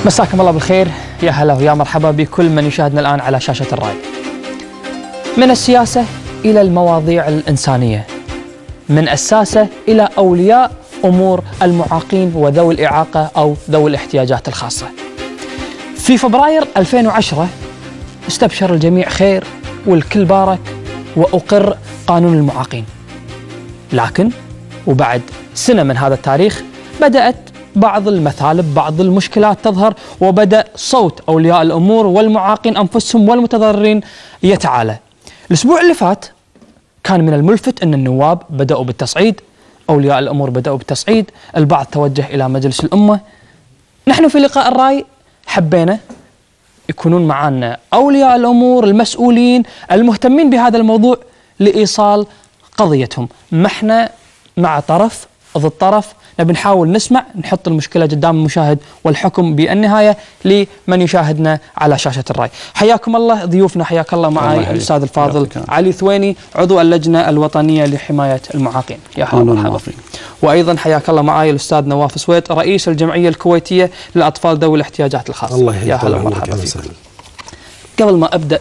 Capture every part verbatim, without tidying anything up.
مساكم الله بالخير، يا هلا ويا مرحبا بكل من يشاهدنا الآن على شاشة الراي. من السياسة إلى المواضيع الإنسانية، من الساسة إلى أولياء أمور المعاقين وذوي الإعاقة أو ذوي الاحتياجات الخاصة. في فبراير ألفين وعشرة استبشر الجميع خير والكل بارك وأقر قانون المعاقين، لكن وبعد سنة من هذا التاريخ بدأت بعض المثالب، بعض المشكلات تظهر، وبدأ صوت أولياء الأمور والمعاقين أنفسهم والمتضررين يتعالى. الأسبوع اللي فات كان من الملفت أن النواب بدأوا بالتصعيد، أولياء الأمور بدأوا بالتصعيد، البعض توجه إلى مجلس الأمة. نحن في لقاء الرأي حبينا يكونون معنا أولياء الأمور المسؤولين المهتمين بهذا الموضوع لإيصال قضيتهم. ما احنا مع طرف ضد طرف، نبي نحاول نسمع، نحط المشكلة قدام المشاهد والحكم بالنهاية لمن يشاهدنا على شاشة الراي. حياكم الله ضيوفنا، حياك الله معي الأستاذ الفاضل علي ثويني عضو اللجنة الوطنية لحماية المعاقين، يا هلا ومرحبا. وأيضا حياك الله معي الأستاذ نواف سويط رئيس الجمعية الكويتية للأطفال ذوي الاحتياجات الخاصة، الله يا هلا ومرحبا فيكم. قبل ما أبدأ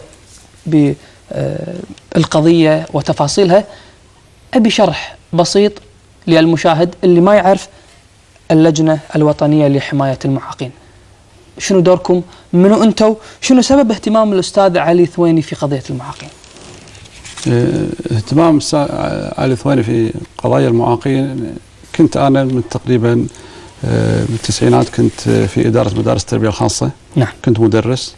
بالقضية وتفاصيلها أبي شرح بسيط للمشاهد اللي ما يعرف اللجنة الوطنية لحماية المعاقين. شنو دوركم؟ منو أنتوا؟ شنو سبب اهتمام الأستاذ علي ثويني في قضية المعاقين؟ اهتمام علي ثويني في قضايا المعاقين، كنت أنا من تقريبا بالتسعينات كنت في إدارة مدارس التربية الخاصة. نعم. كنت مدرس،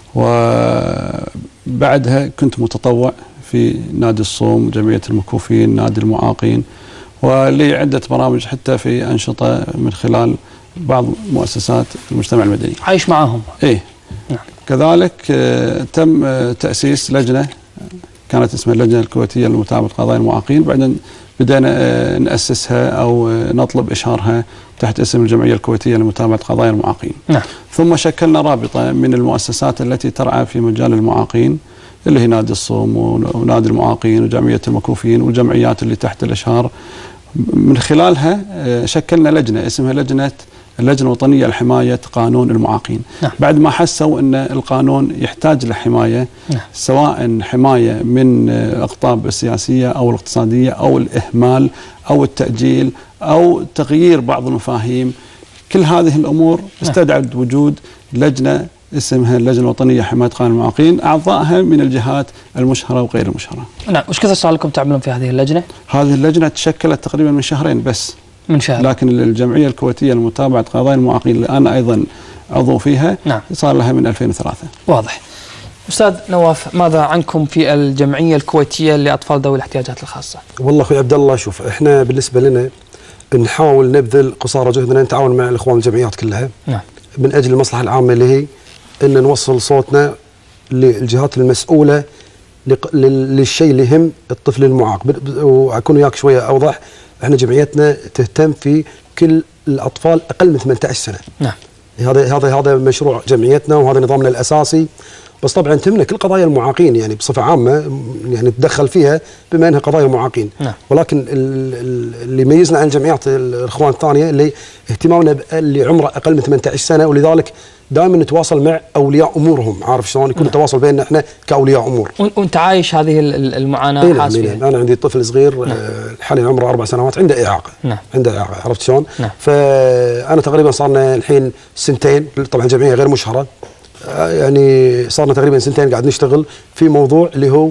وبعدها كنت متطوع في نادي الصوم، جمعية المكفوفين، نادي المعاقين، ولي عدة برامج حتى في أنشطة من خلال بعض مؤسسات المجتمع المدني. عايش معاهم؟ إيه. نعم. كذلك آه تم آه تأسيس لجنة كانت اسمها اللجنة الكويتية لمتابعة قضايا المعاقين، بعدين بدأنا آه نأسسها أو آه نطلب إشهارها تحت اسم الجمعية الكويتية لمتابعة قضايا المعاقين. نعم. ثم شكلنا رابطة من المؤسسات التي ترعى في مجال المعاقين، اللي هي نادي الصوم ونادي المعاقين وجمعية المكفوفين والجمعيات اللي تحت الإشهار. من خلالها شكلنا لجنة اسمها لجنة اللجنة الوطنية لحماية قانون المعاقين. نعم. بعد ما حسوا أن القانون يحتاج لحماية. نعم. سواء حماية من الأقطاب السياسية أو الاقتصادية أو الإهمال أو التأجيل أو تغيير بعض المفاهيم، كل هذه الأمور استدعت وجود لجنة اسمها اللجنة الوطنية لحماية قانون المعاقين، أعضائها من الجهات المشهرة وغير المشهرة. نعم. وش كثر صار لكم تعملون في هذه اللجنة؟ هذه اللجنة تشكلت تقريبا من شهرين بس. من شهر. لكن الجمعية الكويتية لمتابعة قضايا المعاقين اللي أنا أيضا عضو فيها. نعم. صار لها من ألفين وثلاثة. واضح. أستاذ نواف، ماذا عنكم في الجمعية الكويتية لأطفال ذوي الاحتياجات الخاصة؟ والله أخوي عبد الله، شوف احنا بالنسبة لنا نحاول نبذل قصارى جهدنا، نتعاون مع الإخوان الجمعيات كلها. نعم. من أجل المصلحة العامة اللي هي أن نوصل صوتنا للجهات المسؤولة للشيء اللي يهم الطفل المعاق. وأكون وياك شوية أوضح، احنا جمعيتنا تهتم في كل الأطفال أقل من ثمانية عشر سنة. نعم. هذا هذا هذا مشروع جمعيتنا وهذا نظامنا الأساسي. بس طبعا تهمنا كل قضايا المعاقين يعني بصفة عامة، يعني نتدخل فيها بما أنها قضايا المعاقين. نعم. ولكن اللي يميزنا عن الجمعيات الإخوان الثانية اللي اهتمامنا اللي عمره أقل من ثمانية عشر سنة، ولذلك دائما نتواصل مع أولياء أمورهم. عارف شلون يكون التواصل بيننا احنا كأولياء أمور. وأنت عايش هذه المعاناة حاس فيها؟ أنا عندي طفل صغير. نعم. حاليا عمره أربع سنوات، عنده إعاقة. نعم. عنده إعاقة، عرفت شلون؟ نعم. فأنا تقريبا صارنا الحين سنتين، طبعا جمعية غير مشهرة، يعني صارنا تقريبا سنتين قاعد نشتغل في موضوع اللي هو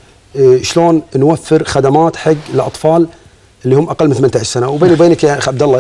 شلون نوفر خدمات حق الأطفال اللي هم أقل من ثمانية عشر سنة. وبيني وبينك يا أخ عبد الله،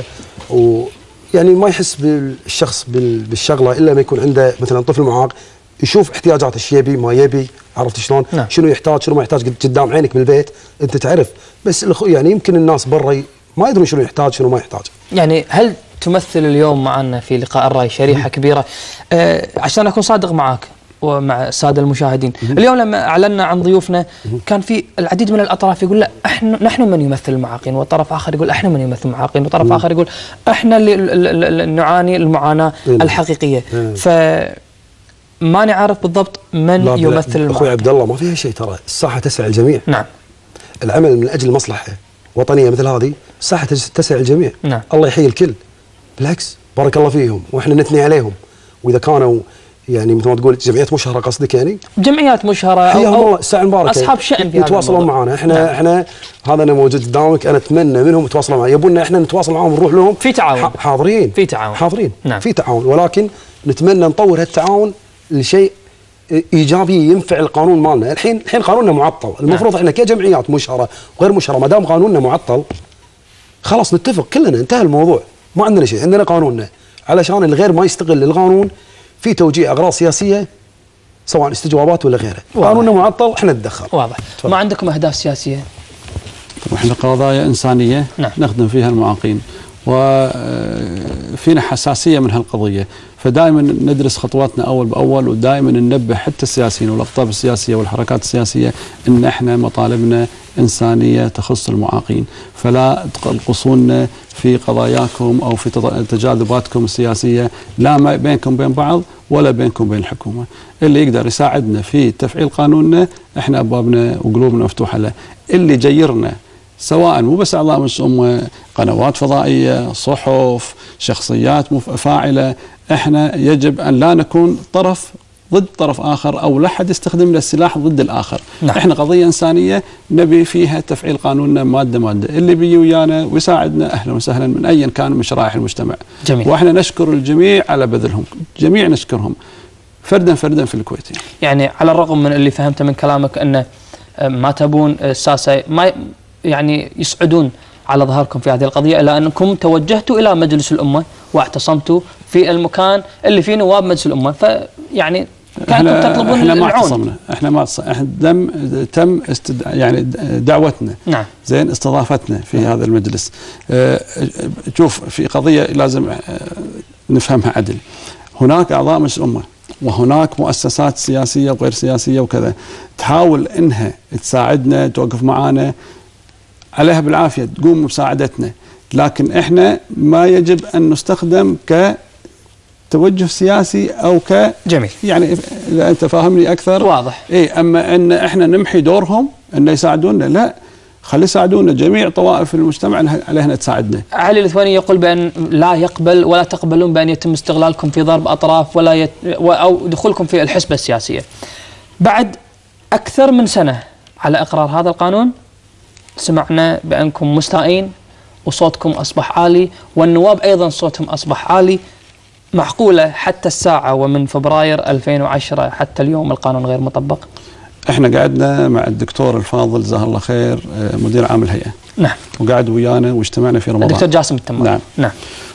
ويعني ما يحس بالشخص بالشغلة إلا ما يكون عنده مثلا طفل معاق، يشوف احتياجاته، ايش يبي ما يبي، عرفت شلون؟ نعم. شنو يحتاج شنو ما يحتاج قدام عينك بالبيت انت تعرف. بس يعني يمكن الناس برا ما يدرون شنو يحتاج شنو ما يحتاج. يعني هل تمثل اليوم معنا في لقاء الرأي شريحة كبيرة؟ آه عشان أكون صادق معك ومع السادة المشاهدين، اليوم لما أعلنا عن ضيوفنا كان في العديد من الأطراف يقول لا احنا نحن من يمثل المعاقين، وطرف آخر يقول احنا من يمثل المعاقين، وطرف آخر يقول احنا اللي نعاني المعاناة الحقيقية. فما نعرف بالضبط من يمثل المعاقين. أخوي عبد الله ما فيها شيء، ترى الساحة تسع الجميع. نعم. العمل من أجل مصلحة وطنية مثل هذه الساحة تسع الجميع. نعم. الله يحيي الكل، بالعكس بارك الله فيهم واحنا نثني عليهم واذا كانوا يعني مثل ما تقول جمعيات مشهره قصدك يعني؟ جمعيات مشهره او, أو الساعه المباركه اصحاب شأن في يتواصلون معنا احنا نعم. احنا هذا انا موجود قدامك، انا اتمنى منهم يتواصلوا معنا، يبون احنا نتواصل معهم نروح لهم في تعاون حاضرين في تعاون حاضرين نعم. في تعاون، ولكن نتمنى نطور هالتعاون لشيء ايجابي ينفع القانون مالنا. الحين الحين قانوننا معطل، المفروض نعم. احنا كجمعيات مشهره وغير مشهره ما دام قانوننا معطل خلاص نتفق كلنا انتهى الموضوع، ما عندنا شيء، عندنا قانوننا علشان الغير ما يستغل القانون في توجيه اغراض سياسيه سواء استجوابات ولا غيره. قانوننا معطل احنا نتدخل. واضح. تفضل. ما عندكم اهداف سياسيه؟ احنا قضايا انسانيه نعم. نخدم فيها المعاقين وفينا حساسيه من هالقضيه، فدائما ندرس خطواتنا اول باول، ودائما ننبه حتى السياسيين والاقطاب السياسيه والحركات السياسيه ان احنا مطالبنا انسانيه تخص المعاقين، فلا تقلقصونا في قضاياكم او في تجاذباتكم السياسيه، لا ما بينكم بين بعض ولا بينكم بين الحكومه. اللي يقدر يساعدنا في تفعيل قانوننا احنا ابوابنا وقلوبنا مفتوحه له، اللي جيرنا سواء مو بس اعضاء مجلس الامه، قنوات فضائيه، صحف، شخصيات فاعله، احنا يجب ان لا نكون طرف ضد طرف اخر او لا حد يستخدم له السلاح ضد الاخر. نعم. احنا قضيه انسانيه نبي فيها تفعيل قانوننا ماده ماده، اللي بيجي ويانا ويساعدنا اهلا وسهلا من ايا كان من شرائح المجتمع. جميل. واحنا نشكر الجميع على بذلهم، جميع نشكرهم فردا فردا في الكويت. يعني على الرغم من اللي فهمته من كلامك انه ما تبون الساسه ما يعني يسعدون على ظهركم في هذه القضيه، الا انكم توجهتوا الى مجلس الامه واعتصمتوا في المكان اللي فيه نواب مجلس الامه، فيعني كانكم تطلبون احنا ما اعتصمنا، احنا ما احنا دم تم استد... يعني دعوتنا نعم. زين استضافتنا في نعم. هذا المجلس. اه شوف في قضيه لازم اه نفهمها عدل، هناك اعضاء مجلس الامه وهناك مؤسسات سياسيه وغير سياسيه وكذا تحاول انها تساعدنا توقف معانا عليها بالعافيه تقوم بمساعدتنا، لكن احنا ما يجب ان نستخدم كتوجه سياسي او ك جميل يعني اذا انت فاهمني اكثر واضح. اي اما ان احنا نمحي دورهم ان يساعدونا، لا خلي يساعدونا جميع طوائف المجتمع عليها ان تساعدنا. علي الثواني يقول بان لا يقبل ولا تقبلون بان يتم استغلالكم في ضرب اطراف ولا يت... او دخولكم في الحسبه السياسيه. بعد اكثر من سنه على اقرار هذا القانون سمعنا بأنكم مستائين وصوتكم أصبح عالي والنواب أيضا صوتهم أصبح عالي، معقولة حتى الساعة ومن فبراير ألفين وعشرة حتى اليوم القانون غير مطبق؟ احنا قعدنا مع الدكتور الفاضل جزاه الله خير مدير عام الهيئة نعم، وقعد ويانا واجتمعنا في رمضان الدكتور جاسم التمام نعم نعم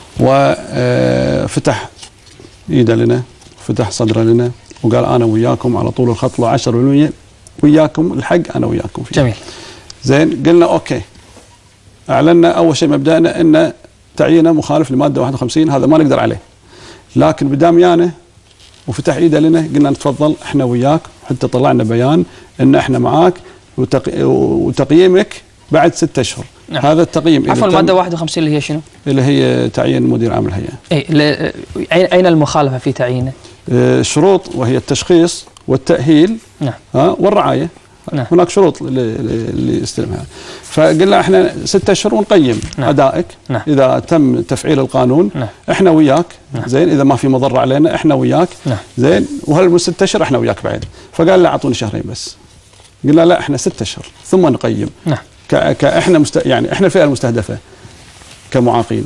وفتح ايده لنا فتح صدره لنا وقال أنا وياكم على طول الخط له عشرة بالمئة وياكم الحق أنا وياكم فيه. جميل. زين قلنا اوكي، اعلنا اول شيء مبدأنا ان تعيينه مخالف لماده واحد وخمسين هذا ما نقدر عليه، لكن بدام يانا وفتح ايده لنا قلنا نتفضل احنا وياك، حتى طلعنا بيان ان احنا معاك وتق... وتقييمك بعد ستة اشهر. نعم. هذا التقييم عفوا الماده واحد وخمسين اللي هي شنو؟ اللي هي تعيين مدير عام الهيئه. اي اين المخالفه في تعيينه؟ شروط وهي التشخيص والتاهيل نعم ها والرعايه. نعم. هناك شروط اللي يستلمها، فقلنا احنا ستة اشهر ونقيم نعم. ادائك نعم. اذا تم تفعيل القانون نعم. احنا وياك نعم. زين، اذا ما في مضره علينا احنا وياك نعم. زين، وهل ستة اشهر احنا وياك بعد، فقال لا اعطوني شهرين بس، قلنا لا احنا ستة اشهر ثم نقيم نعم. كاحنا مست... يعني احنا الفئه المستهدفه كمعاقين،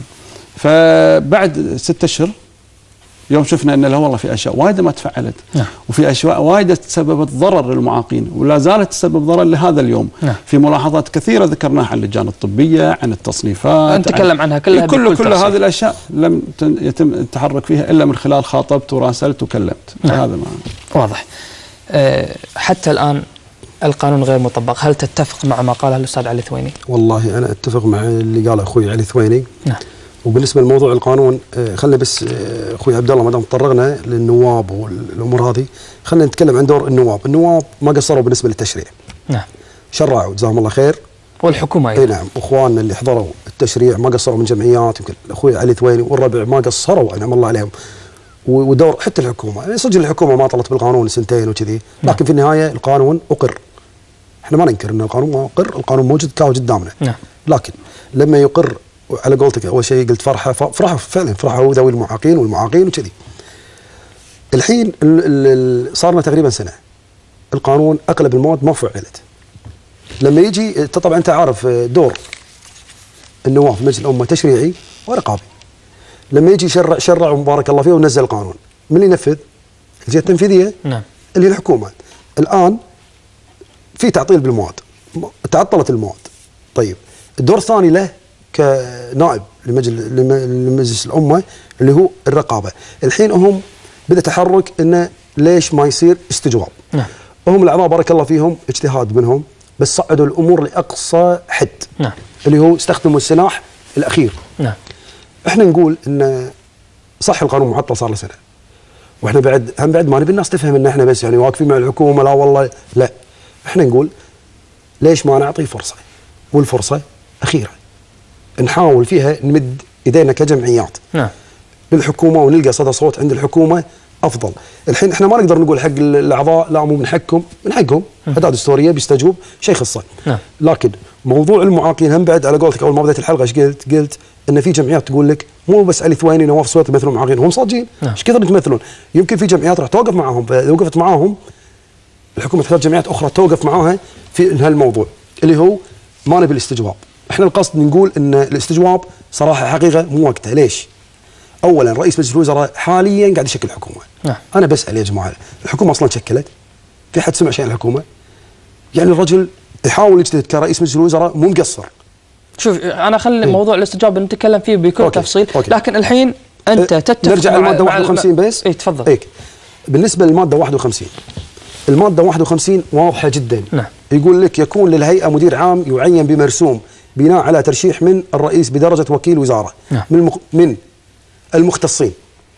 فبعد ستة اشهر يوم شفنا ان لا والله في اشياء وايده ما تفعلت نعم. وفي اشياء وايده تسببت ضرر للمعاقين ولا زالت تسبب ضرر لهذا اليوم نعم. في ملاحظات كثيره ذكرناها عن اللجان الطبيه، عن التصنيفات، نتكلم عنها كلها كل كل هذه الاشياء لم يتم التحرك فيها الا من خلال خاطبت وراسلت وكلمت نعم. هذا ما واضح. أه حتى الان القانون غير مطبق، هل تتفق مع ما قاله الاستاذ علي الثويني؟ والله انا اتفق مع اللي قاله اخوي علي الثويني نعم. وبالنسبه لموضوع القانون خلينا بس اخوي عبد الله ما دام تطرقنا للنواب والامور هذه خلينا نتكلم عن دور النواب، النواب ما قصروا بالنسبه للتشريع. نعم. شرعوا جزاهم الله خير. والحكومه اي نعم، واخواننا اللي حضروا التشريع ما قصروا من جمعيات، يمكن اخوي علي ثويني والربع ما قصروا انعم الله عليهم. ودور حتى الحكومه، يعني صدق الحكومه ما طلت بالقانون سنتين وكذي، لكن في النهايه القانون اقر. احنا ما ننكر ان القانون ما اقر، القانون موجود كاو قدامنا. نعم. لكن لما يقر على قولتك اول شيء قلت فرحه فرحه فعلا فرحه ذوي المعاقين والمعاقين وكذي. الحين صارنا تقريبا سنه القانون اغلب المواد ما فعلت. لما يجي طبعا انت عارف دور النواب في مجلس الامه تشريعي ورقابي. لما يجي شرع شرع ومبارك الله فيه ونزل القانون، من اللي ينفذ؟ الجهه التنفيذيه نعم اللي هي الحكومه. الان في تعطيل بالمواد، تعطلت المواد. طيب الدور الثاني له كنائب لمجلس الامه اللي هو الرقابه. الحين هم بدا تحرك انه ليش ما يصير استجواب. نعم. وهم الاعضاء بارك الله فيهم اجتهاد منهم، بس صعدوا الامور لاقصى حد. نعم. اللي هو استخدموا السلاح الاخير. نعم. احنا نقول ان صح القانون معطل صار له سنه، واحنا بعد هم بعد ما نبي الناس تفهم ان احنا بس يعني واقفين مع الحكومه، لا والله لا. احنا نقول ليش ما نعطي فرصه، والفرصه اخيره نحاول فيها نمد ايدينا كجمعيات. نعم. للحكومه ونلقى صدى صوت عند الحكومه افضل. الحين احنا ما نقدر نقول حق الاعضاء لا مو من حقكم، من حقهم اداه دستوريه بيستجوب شيء يخصه. نعم. لكن موضوع المعاقين هم بعد على قولتك اول ما بدات الحلقه ايش قلت؟ قلت ان في جمعيات تقول لك مو بس علي ثواني نواف سويط يمثلون معاقين، هم صادقين. نعم. ايش كثر يتمثلون؟ يمكن في جمعيات راح توقف معاهم، فاذا وقفت معاهم الحكومه تحتاج جمعيات اخرى توقف معاها في هالموضوع اللي هو ما نبي الاستجواب. احنا القصد نقول ان الاستجواب صراحه حقيقه مو وقته. ليش؟ اولا رئيس مجلس الوزراء حاليا قاعد يشكل حكومه. نعم. انا بسال يا جماعه الحكومه اصلا تشكلت؟ في حد سمع شيء عن الحكومه؟ يعني الرجل يحاول يجتهد كرئيس مجلس الوزراء مو مقصر. شوف انا خلي إيه؟ موضوع الاستجابه نتكلم فيه بكل أوكي. تفصيل. أوكي. لكن الحين انت تتفق نرجع للماده واحد وخمسين بس. اي تفضل. هيك بالنسبه للماده واحد وخمسين، الماده واحد وخمسين واضحه جدا. نعم. يقول لك يكون للهيئه مدير عام يعين بمرسوم بناء على ترشيح من الرئيس بدرجه وكيل وزاره. نعم. من المخ... من المختصين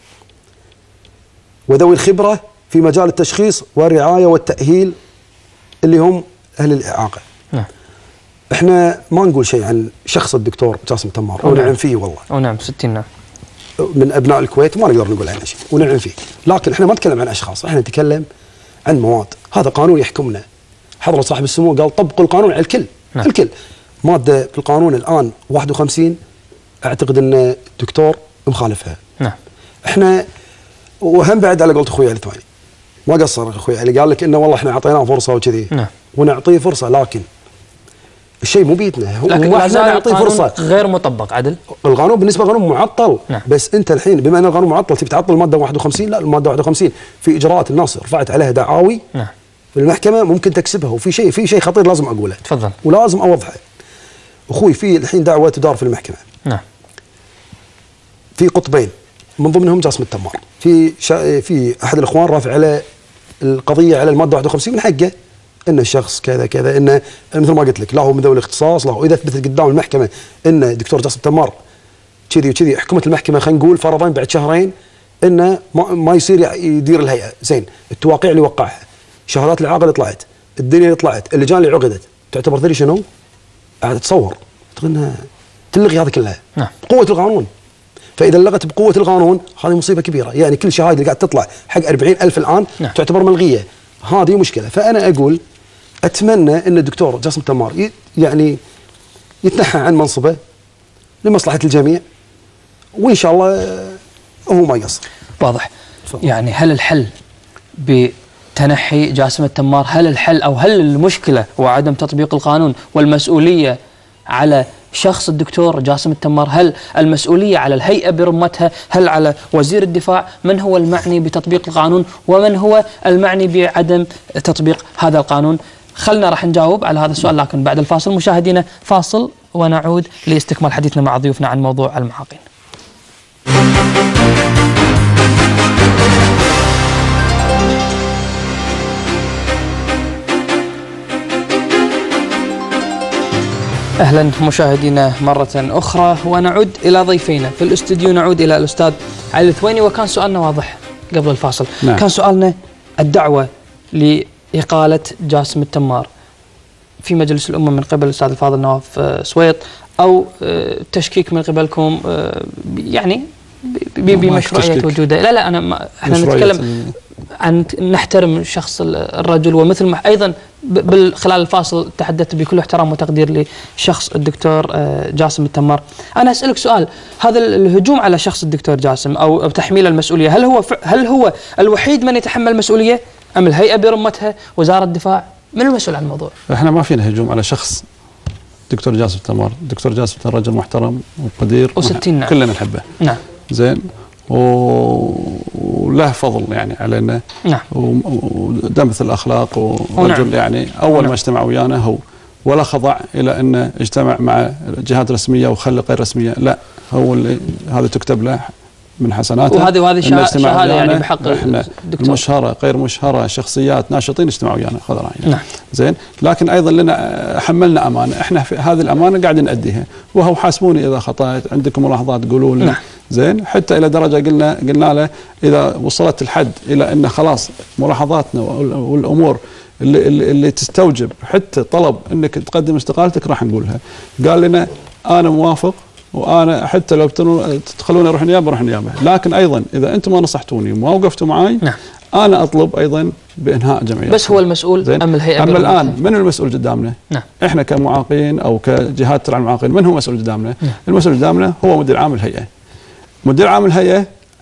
وذوي الخبره في مجال التشخيص والرعايه والتاهيل اللي هم اهل الاعاقه. نعم. احنا ما نقول شيء عن شخص الدكتور جاسم تمار ونعم فيه والله. او نعم ستين نعم. من ابناء الكويت ما نقدر نقول عنه شيء ونعم فيه، لكن احنا ما نتكلم عن اشخاص، احنا نتكلم عن مواد. هذا قانون يحكمنا. حضرة صاحب السمو قال طبقوا القانون على الكل. نعم. الكل. ماده في القانون الان واحد وخمسين اعتقد ان الدكتور مخالفها. نعم. احنا وهم بعد على قولة اخوي علي ثواني ما قصر اخوي علي، قال لك انه والله احنا اعطيناه فرصه وكذي. نعم. ونعطيه فرصه، لكن الشيء مو بيدنا، هو لكن احنا نعطيه فرصه. غير مطبق عدل. القانون بالنسبه للقانون معطل. نعم. بس انت الحين بما ان القانون معطل تبي تعطل الماده واحد وخمسين؟ لا، الماده واحد وخمسين في اجراءات الناس رفعت عليها دعاوي. نعم. في المحكمه ممكن تكسبها، وفي شيء في شيء خطير لازم اقوله. تفضل. ولازم اوضحه. اخوي في الحين دعوه تدار في المحكمه. نعم. في قطبين من ضمنهم جاسم التمار. في شا... في احد الاخوان رافع على القضيه على الماده واحد وخمسين من حقه ان الشخص كذا كذا، انه مثل ما قلت لك لا هو من ذوي الاختصاص، لا هو اذا اثبت قدام المحكمه ان الدكتور جاسم التمار كذي وكذي، حكمت المحكمه خلينا نقول فرضا بعد شهرين انه ما, ما يصير يدير الهيئه. زين، التواقيع اللي وقعها، شهادات الاعاقه اللي طلعت، الدنيا اللي طلعت، اللجان اللي عقدت، تعتبر ذري شنو؟ قاعد تصور انها تلغي هذا كلها. نعم. بقوه القانون. فاذا لغت بقوه القانون هذه مصيبه كبيره، يعني كل شهاده اللي قاعد تطلع حق أربعين ألف الان. نعم. تعتبر ملغيه. هذه مشكله. فانا اقول اتمنى ان الدكتور جاسم التمار يعني يتنحى عن منصبه لمصلحه الجميع، وان شاء الله هو ما يقصر. واضح. يعني هل الحل بتنحي جاسم التمار؟ هل الحل او هل المشكله وعدم تطبيق القانون والمسؤوليه على شخص الدكتور جاسم التمار؟ هل المسؤوليه على الهيئه برمتها؟ هل على وزير الدفاع؟ من هو المعني بتطبيق القانون ومن هو المعني بعدم تطبيق هذا القانون؟ خلنا راح نجاوب على هذا السؤال لكن بعد الفاصل. مشاهدينا فاصل ونعود لاستكمال حديثنا مع ضيوفنا عن موضوع المعاقين. أهلا مشاهدينا مرة أخرى، ونعود إلى ضيفينا في الاستوديو. نعود إلى الأستاذ علي الثويني، وكان سؤالنا واضح قبل الفاصل. نعم. كان سؤالنا الدعوة لإقالة جاسم التمار في مجلس الأمة من قبل الأستاذ الفاضل نواف سويط، أو تشكيك من قبلكم يعني بمشروعيه وجوده. لا لا انا ما احنا نتكلم عن نحترم شخص الرجل، ومثل ما ايضا خلال الفاصل تحدثت بكل احترام وتقدير لشخص الدكتور جاسم التمار. انا اسالك سؤال، هذا الهجوم على شخص الدكتور جاسم او تحميل المسؤوليه، هل هو هل هو الوحيد من يتحمل المسؤوليه ام الهيئه برمتها، وزاره الدفاع؟ من المسؤول عن الموضوع؟ احنا ما فينا هجوم على شخص دكتور جاسم التمار. دكتور جاسم رجل محترم وقدير وستين نعم. كلنا نحبه. نعم. زين وله فضل يعني علينا. نعم. ودمث الاخلاق ورجل ونعم. يعني اول نعم. ما اجتمع ويانا هو ولا خضع الى انه اجتمع مع جهات رسميه وخلى غير رسميه، لا هو اللي هذا تكتب له من حسناته. وهذه وهذه شهاده يعني بحق احنا الدكتور. المشهره غير مشهره شخصيات ناشطين اجتمعوا ويانا خذ راينا. نعم. زين، لكن ايضا لنا حملنا امانه، احنا في هذه الامانه قاعدين ناديها، وهو حاسبوني اذا خطأت، عندكم ملاحظات قولوا لي. نعم. زين، حتى الى درجه قلنا قلنا له اذا وصلت الحد الى ان خلاص ملاحظاتنا والامور اللي, اللي, اللي تستوجب حتى طلب انك تقدم استقالتك راح نقولها. قال لنا انا موافق، وانا حتى لو تخلوني اروح نيابه اروح نيابه، لكن ايضا اذا انتم ما نصحتوني وما وقفتوا معي نعم. انا اطلب ايضا بانهاء جمعيتي. بس هو المسؤول ام الهيئه؟ اما الان من المسؤول قدامنا؟ نعم. احنا كمعاقين او كجهات ترعى المعاقين، من هو مسؤول قدامنا؟ نعم. المسؤول قدامنا هو مدير عام الهيئه. مدير عام الهيئه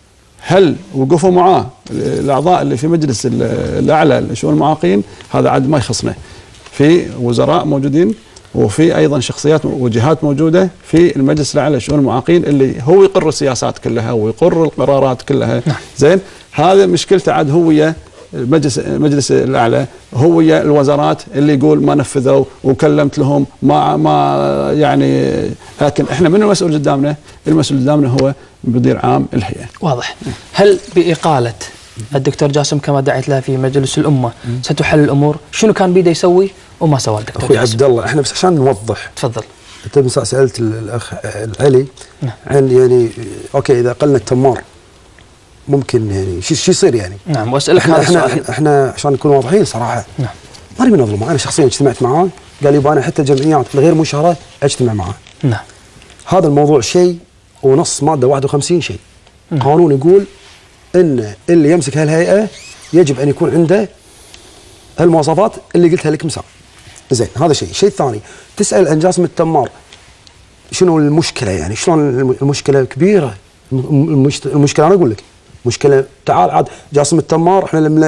هل وقفوا معاه الاعضاء اللي في مجلس الاعلى لشؤون المعاقين؟ هذا عاد ما يخصنا. في وزراء موجودين وفي ايضا شخصيات وجهات موجوده في المجلس الاعلى لشؤون المعاقين اللي هو يقر السياسات كلها ويقر القرارات كلها. نعم. زين، هذا مشكلته عاد هو ويا المجلس المجلس الاعلى، هو ويا الوزارات اللي يقول ما نفذوا وكلمت لهم ما ما يعني. لكن احنا من المسؤول قدامنا؟ المسؤول قدامنا هو مدير عام الهيئه. واضح. هل باقاله الدكتور جاسم كما دعيت له في مجلس الامه ستحل الامور؟ شنو كان بيده يسوي وما سوى الدكتور اخوي عبد الله؟ احنا بس عشان نوضح. تفضل. انت سالت الاخ علي نعم. عن يعني اوكي اذا قلنا التمار ممكن يعني شو شو يصير يعني؟ نعم، واسالك احنا هذا احنا, السؤال. احنا عشان نكون واضحين صراحه. نعم. ما نبي نظلمه، انا شخصيا اجتمعت معاه قال يبا انا حتى الجمعيات الغير مشهره اجتمع معاه. نعم. هذا الموضوع شيء ونص ماده واحد وخمسين شيء. نعم. قانون يقول ان اللي يمسك هالهيئه يجب ان يكون عنده هالمواصفات اللي قلتها لك مساء. زين، هذا شيء. الشيء الثاني تسال عن جاسم التمار شنو المشكله يعني؟ شلون المشكله كبيره؟ المشكله انا اقول لك مشكله. تعال عاد جاسم التمار، احنا لما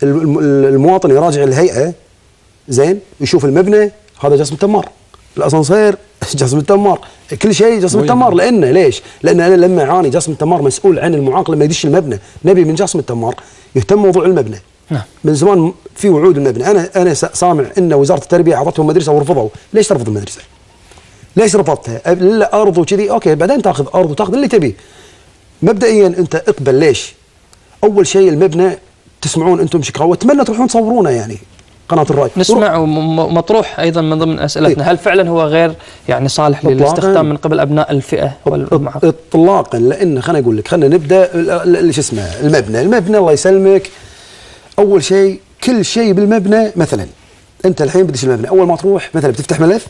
المواطن يراجع الهيئه زين يشوف المبنى هذا جاسم التمار، الاسانسير جاسم التمار، كل شيء جاسم التمار. لانه ليش؟ لان انا لما اعاني جاسم التمار مسؤول عن المعاق لما يدش المبنى، نبي من جاسم التمار يهتم موضوع المبنى. نعم. من زمان في وعود المبنى، انا انا سامع ان وزاره التربيه اعطتهم مدرسه ورفضوا. ليش ترفض المدرسه؟ ليش رفضتها؟ لا ارض وكذي، اوكي بعدين تاخذ ارض وتاخذ اللي تبيه. مبدئيا انت اقبل. ليش؟ اول شيء المبنى تسمعون انتم شكاوى، اتمنى تروحون تصورونه يعني قناه الراي. نسمع مطروح ايضا من ضمن اسئلتنا. إيه؟ هل فعلا هو غير يعني صالح للاستخدام من قبل ابناء الفئه والمعاق؟ اطلاقا. لان خليني اقول لك، خلينا نبدا شو اسمه المبنى. المبنى الله يسلمك، اول شيء كل شيء بالمبنى. مثلا انت الحين بدش المبنى، اول ما تروح مثلا بتفتح ملف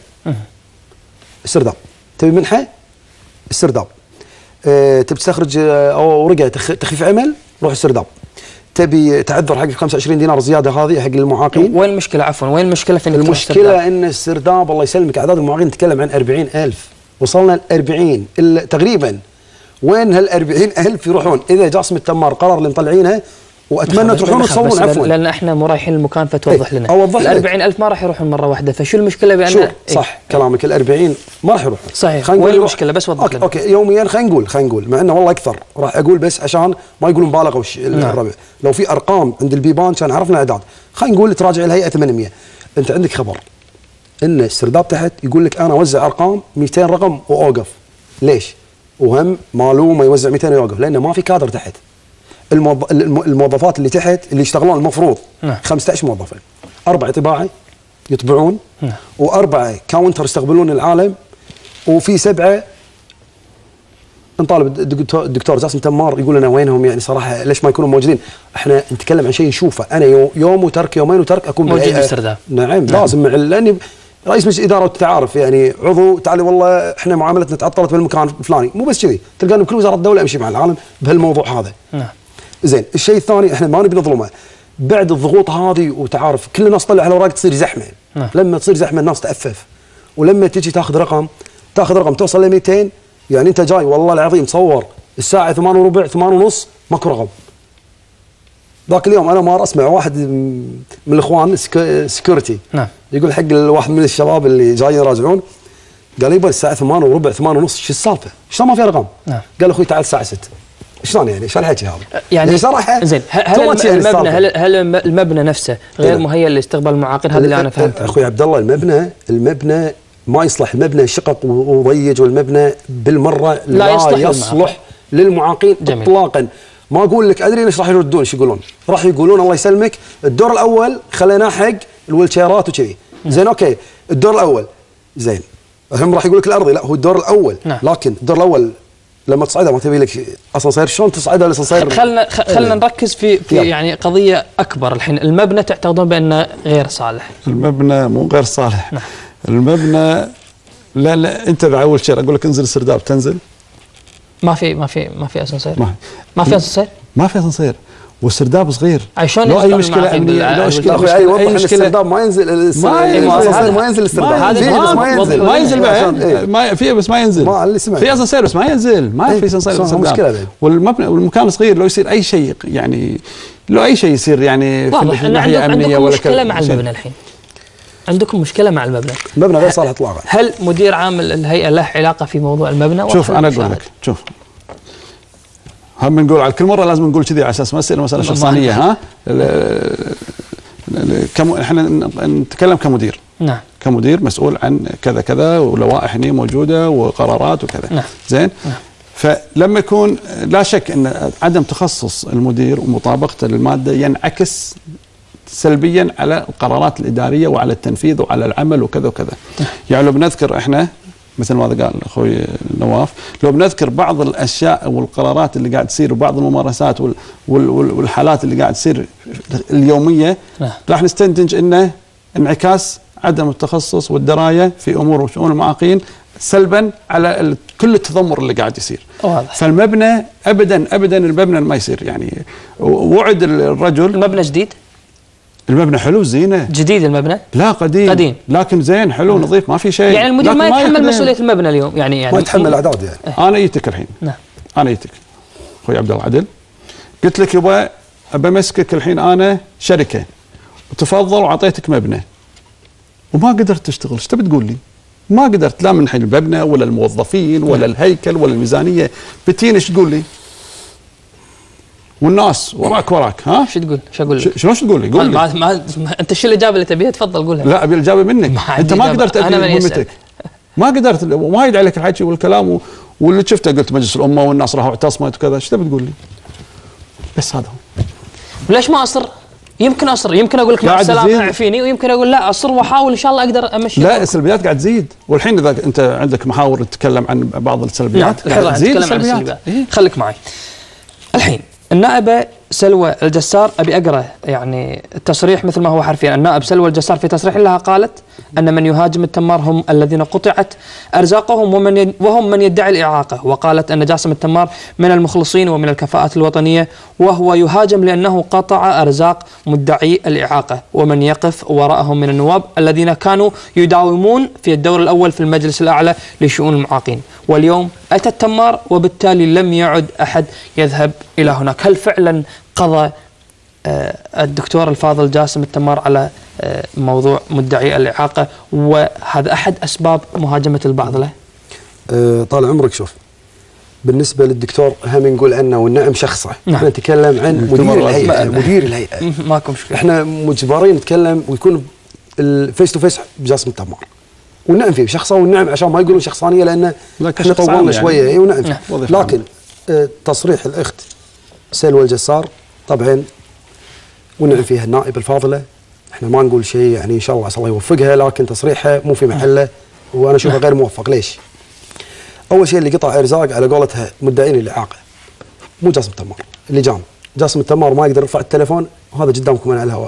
السرداب، تبي منحه السرداب، أه تبي تستخرج ورقه تخفيف عمل روح السرداب، تبي تعذر حق خمسة وعشرين دينار زياده هذه حق المعاقين. وين المشكله؟ عفوا وين المشكله في المشكله ان السرداب الله يسلمك اعداد المعاقين نتكلم عن أربعين ألف، وصلنا ل أربعين تقريبا. وين هال أربعين ألف يروحون؟ اذا جاسم التمار قرر اللي مطلعينه، واتمنى تروحون تصورون. عفوا لان احنا مو رايحين المكان فتوضح ايه لنا. اوضح ال أربعين ألف ما راح يروحون مره واحده، فشو المشكله بان شو ايه؟ صح كلامك، ال أربعين ما راح يروحون. صحيح. وين المشكله؟ بس وضح لنا. اوكي يوميا خلينا نقول خلينا نقول مع انه والله اكثر، راح اقول بس عشان ما يقولون بالغوا الربع. لو في ارقام عند البيبان كان عرفنا اعداد. خلينا نقول تراجع الهيئه ثمانمية، انت عندك خبر ان السرداب تحت يقول لك انا اوزع ارقام مئتين رقم واوقف. ليش؟ وهم مالو ما يوزع مئتين ويوقف؟ لانه ما في كادر تحت. الموظفات اللي تحت اللي يشتغلون المفروض نعم. خمسة عشر موظفا، أربعة طباعة يطبعون نعم. وأربعة كاونتر يستقبلون العالم، وفي سبعة نطالب الدكتور, الدكتور جاسم تمار يقول لنا وينهم يعني صراحة ليش ما يكونوا موجودين؟ احنا نتكلم عن شيء نشوفه. أنا يوم وترك يومين وترك أكون موجود بالسرداب. نعم, نعم لازم مع لأني رئيس مجلس الاداره والتعارف يعني عضو تعالي والله احنا معاملتنا تعطلت بالمكان الفلاني، مو بس كذي، تلقاني بكل وزاره الدوله امشي مع العالم بهالموضوع هذا. نعم. زين، الشيء الثاني احنا ما نبي نظلمه. بعد الضغوط هذه وتعارف كل الناس تطلع على اوراق تصير زحمه. نعم. لما تصير زحمه الناس تأفف. ولما تجي تاخذ رقم تاخذ رقم توصل ل مئتين، يعني انت جاي والله العظيم تصور الساعه ثمانية وربع ثمانية ونص ماكو رقم. ذاك اليوم انا ما اسمع واحد من الاخوان سكيورتي نعم يقول حق الواحد من الشباب اللي جايين يراجعون، قال يبا الساعه ثمانية وربع ثمانية ونص شو السالفه؟ شلون ما في رقم؟ نعم. قال اخوي تعال الساعه ستة. شلون يعني؟ شو الحكي هذا؟ يعني صراحه زين، هل المبنى هل, هل المبنى نفسه غير مهيئ لاستقبال المعاقين؟ هذا اللي انا فهمته. اخوي عبد الله المبنى المبنى ما يصلح، المبنى شقق وضيج، والمبنى بالمره لا, لا يصلح, يصلح للمعاقين اطلاقا. ما اقول لك ادري ليش راح يردون، ايش يقولون؟ راح يقولون الله يسلمك الدور الاول خليناه حق الويلشيرات وكذي. زين اوكي الدور الاول زين، هم راح يقول لك الارضي، لا هو الدور الاول. نعم. لكن الدور الاول لما تصعدها ما تبي لك اسانسير، شلون تصعدها الاسانسير؟ خلنا خلنا نركز في في يعني قضيه اكبر الحين. المبنى تعتقدون بانه غير صالح؟ المبنى مو غير صالح. نعم. المبنى لا لا انت اول شيء اقول لك انزل السرداب تنزل ما في ما في ما في اسانسير. ما, ما في اسانسير؟ ما في اسانسير والسرداب صغير. شلون لو اي مشكله امنيه، لو مشكله اي مشكله السرداب ما ينزل، ما ما ينزل السرداب، هذا ما ينزل ما ينزل ما في بس ما ينزل، ما اللي سمع في اسانسير بس ما ينزل، ما في اسانسير مشكله. والمبنى والمكان صغير، لو يصير اي شيء يعني لو اي شيء يصير يعني في الناحيه امنيه ولا مشكله مع المبنى الحين. عندكم مشكله مع المبنى؟ المبنى غير صالح اطلاقا. هل مدير عام الهيئه له علاقه في موضوع المبنى؟ شوف انا اقول لك، شوف هم نقول على كل مره لازم نقول كذي على اساس ما تصير مساله شخصانيه. ها كم احنا نتكلم كمدير. نعم. كمدير مسؤول عن كذا كذا ولوائح هنا موجوده وقرارات وكذا. نعم. زين. نعم. فلما يكون لا شك ان عدم تخصص المدير ومطابقته للماده ينعكس سلبيا على القرارات الاداريه وعلى التنفيذ وعلى العمل وكذا وكذا. نعم. يعني لو بنذكر احنا مثل ما قال اخوي نواف، لو بنذكر بعض الاشياء والقرارات اللي قاعد تصير وبعض الممارسات وال وال والحالات اللي قاعد تصير اليوميه، نعم. راح نستنتج انه انعكاس عدم التخصص والدرايه في امور وشؤون المعاقين سلبا على كل التذمر اللي قاعد يصير. واضح. فالمبنى ابدا ابدا المبنى ما يصير يعني وعد الرجل. المبنى جديد؟ المبنى حلو زينه. جديد المبنى؟ لا قديم. قديم لكن زين حلو نظيف ما في شيء. يعني المدير ما يتحمل مسؤوليه المبنى اليوم يعني يعني ما يتحمل الاعداد يعني. اه. انا جيتك الحين. نعم. انا جيتك اخوي عبد الله عدل، قلت لك يبا ابى امسكك الحين انا شركه وتفضل وعطيتك مبنى وما قدرت تشتغل، ايش تبي تقول لي؟ ما قدرت لا من حين المبنى ولا الموظفين ولا الهيكل ولا الميزانيه، بتين ايش تقول لي؟ والناس وراك وراك. ها شو تقول؟ شو اقول لك؟ شلون شو تقول لي؟ قول لي. ما ما انت شو الاجابه اللي تبيها؟ تفضل قولها. لا ابي الاجابه منك. انت ما قدرت تأدي مهمتك. ما قدرت، وايد عليك الحكي والكلام واللي شفته قلت مجلس الامه والناس راحوا اعتصمت وكذا، ايش تبي تقول لي؟ بس هذا هو. ليش ما اصر؟ يمكن اصر، يمكن اقول لك مع السلامه اعفيني، ويمكن اقول لا اصر واحاول ان شاء الله اقدر امشي. لا السلبيات قاعد تزيد، والحين اذا انت عندك محاور تتكلم عن بعض السلبيات قاعد تزيد السلبيات. إيه؟ خليك معي. الحين النائبة سلوى الجسار، أبي أقرأ يعني التصريح مثل ما هو حرفيا. النائب سلوى الجسار في تصريح لها قالت أن من يهاجم التمار هم الذين قطعت أرزاقهم ومن يد وهم من يدعي الإعاقة، وقالت أن جاسم التمار من المخلصين ومن الكفاءات الوطنية، وهو يهاجم لأنه قطع أرزاق مدعي الإعاقة ومن يقف وراءهم من النواب الذين كانوا يداومون في الدور الأول في المجلس الأعلى لشؤون المعاقين، واليوم أتى التمار وبالتالي لم يعد أحد يذهب إلى هناك. هل فعلا قضى الدكتور الفاضل جاسم التمار على موضوع مدعي الإعاقة وهذا أحد أسباب مهاجمة البعض له؟ أه طال عمرك. شوف بالنسبة للدكتور هم نقول عنه والنعم شخصه. نعم. احنا نتكلم عن مدير الهيئة. مدير الهيئة ماكو مشكلة. احنا مجبرين نتكلم ويكون الفيس تو فيس بجاسم التمار والنعم فيه شخصه، والنعم عشان ما يقولون شخصانية لأن احنا طولنا يعني شوية. اي ونعم. نعم. لكن اه تصريح الأخت سلوى الجسار طبعا ونعم فيها النائبة الفاضلة، احنا ما نقول شيء يعني ان شاء الله عسى الله يوفقها، لكن تصريحها مو في محله وانا اشوفه غير موفق. ليش؟ اول شيء اللي قطع ارزاق على قولتها مدعين الاعاقه مو جاسم التمار، اللي جام جاسم التمار ما يقدر يرفع التليفون، وهذا قدامكم انا على الهواء.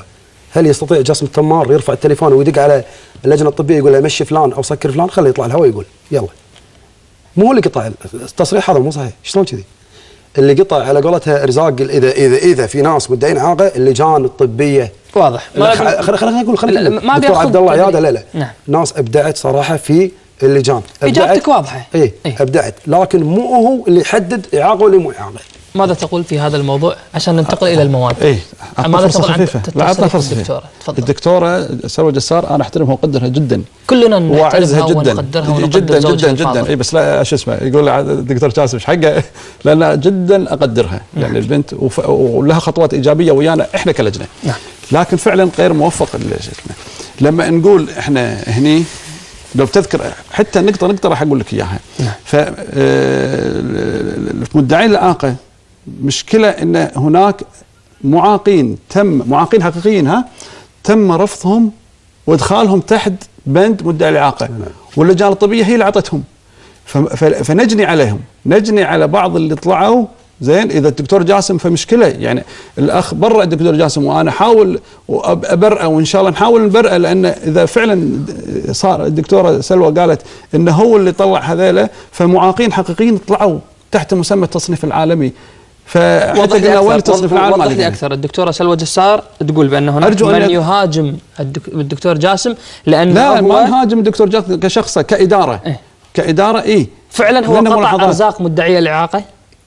هل يستطيع جاسم التمار يرفع التليفون ويدق على اللجنه الطبيه يقول له مشي فلان او سكر فلان خليه يطلع الهواء يقول يلا؟ مو هو اللي قطع التصريح هذا، مو صحيح. شلون كذي؟ اللي قطع على قولتها ارزاق اذا اذا اذا في ناس مدعين اعاقه اللجان الطبيه. واضح. خلينا خلينا نقول خلينا دكتور عبد الله عياده لا لا نعم. ناس ابدعت صراحه في اللجان. اجابتك واضحه. اي إيه؟ ابدعت، لكن مو هو اللي يحدد اعاقه ولا مو اعاقه. ماذا تقول في هذا الموضوع عشان ننتقل الى المواد؟ اي ماذا تقول عن لا عطنا فرصه الدكتوره؟ تفضل. الدكتوره سلوى جسار انا احترمها وقدرها جدا، كلنا نحترمها ونقدرها جدا جدا جدا جدا. اي بس لا شو اسمه يقول الدكتور جاسم ايش حقه، لان جدا اقدرها يعني البنت ولها خطوات ايجابيه ويانا احنا كلجنه. نعم. لكن فعلا غير موفق لما نقول احنا هني لو بتذكر حتى نقطه نقطه راح اقول لك اياها. نعم. ف مدعين الاعاقه مشكله ان هناك معاقين تم معاقين حقيقيين ها تم رفضهم وادخالهم تحت بند مدعي الاعاقه، واللجان الطبيه هي اللي اعطتهم، فنجني عليهم، نجني على بعض اللي طلعوا زين. اذا الدكتور جاسم فمشكله يعني الاخ برأ الدكتور جاسم وانا احاول ابرئه وان شاء الله نحاول نبرئه، لان اذا فعلا صار الدكتوره سلوى قالت انه هو اللي طلع هذيله فمعاقين حقيقيين طلعوا تحت مسمى التصنيف العالمي. فحتى قلنا وين التصنيف العالمي؟ وضح لي اكثر. الدكتوره سلوى جسار تقول بان هناك من أن يهاجم الدكتور جاسم لانه لا ما نهاجم الدكتور جاسم كشخصه كاداره. إيه؟ كاداره اي فعلا هو قطع ارزاق مدعي الاعاقه.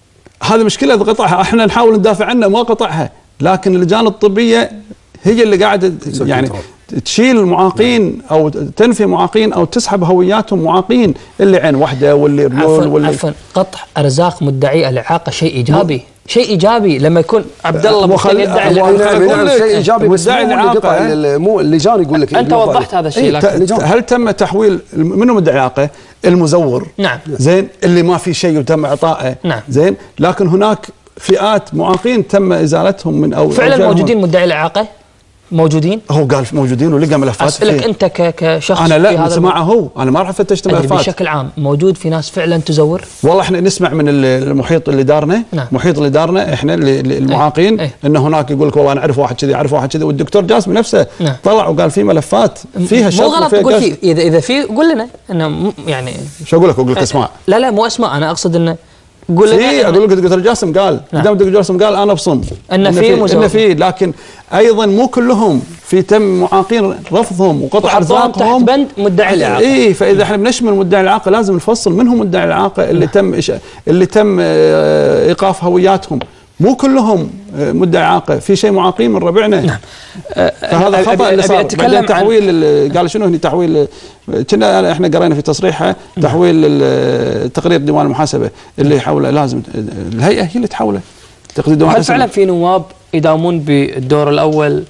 هذه مشكله قطعها، احنا نحاول ندافع عنه ما قطعها، لكن اللجان الطبيه هي اللي قاعده يعني تشيل المعاقين او تنفي معاقين او تسحب هوياتهم معاقين اللي عين واحده واللي رجول واللي عفوا قطع ارزاق مدعي الاعاقه شيء ايجابي، شيء ايجابي لما يكون عبد الله ممكن يدعي الاعاقه شيء ايجابي بس مو اللي مو اللجان يقول لك. انت وضحت هذا الشيء. لكن هل تم تحويل منو مدعي الاعاقه؟ المزور. نعم. زين اللي ما في شيء وتم اعطائه. نعم. زين لكن هناك فئات معاقين تم ازالتهم من اول. فعلا موجودين مدعي الاعاقه؟ موجودين؟ هو قال موجودين ولقى ملفات. اسالك انت كشخص انا لا من سماعه هو انا ما راح فتشت ملفات. بشكل عام موجود في ناس فعلا تزور؟ والله احنا نسمع من المحيط اللي دارنا. نعم. محيط اللي دارنا احنا المعاقين. ايه؟ ان هناك يقول لك والله انا اعرف واحد كذي اعرف واحد كذي، والدكتور جاسم نفسه. نعم. طلع وقال في ملفات فيها شرط. مو غلط تقول فيه، اذا اذا في قول لنا انه يعني شو اقول لك؟ اقول لك اسماء. لا لا مو اسماء، انا اقصد انه قول لنا. اقول لك الدكتور جاسم قال قدام. نعم. الدكتور جاسم قال انا بصم ان في ان في، لكن ايضا مو كلهم في تم معاقين رفضهم وقطع ارزاقهم تحت بند مدعي الاعاقه. اي فاذا احنا بنشمل مدعي الاعاقه لازم نفصل منهم مدعي الاعاقه اللي نعم. تم إش... اللي تم ايقاف هوياتهم، مو كلهم مدعي اعاقه، في شيء معاقين من ربعنا. نعم. فهذا خطا اللي صار. بعدين تحويل عن... قال شنو هني تحويل، كنا احنا قرينا في تصريحه تحويل تقرير ديوان المحاسبه اللي يحوله لازم الهيئه هي اللي تحوله تقرير ديوان المحاسبه. هل فعلا في نواب يداومون بالدور الاول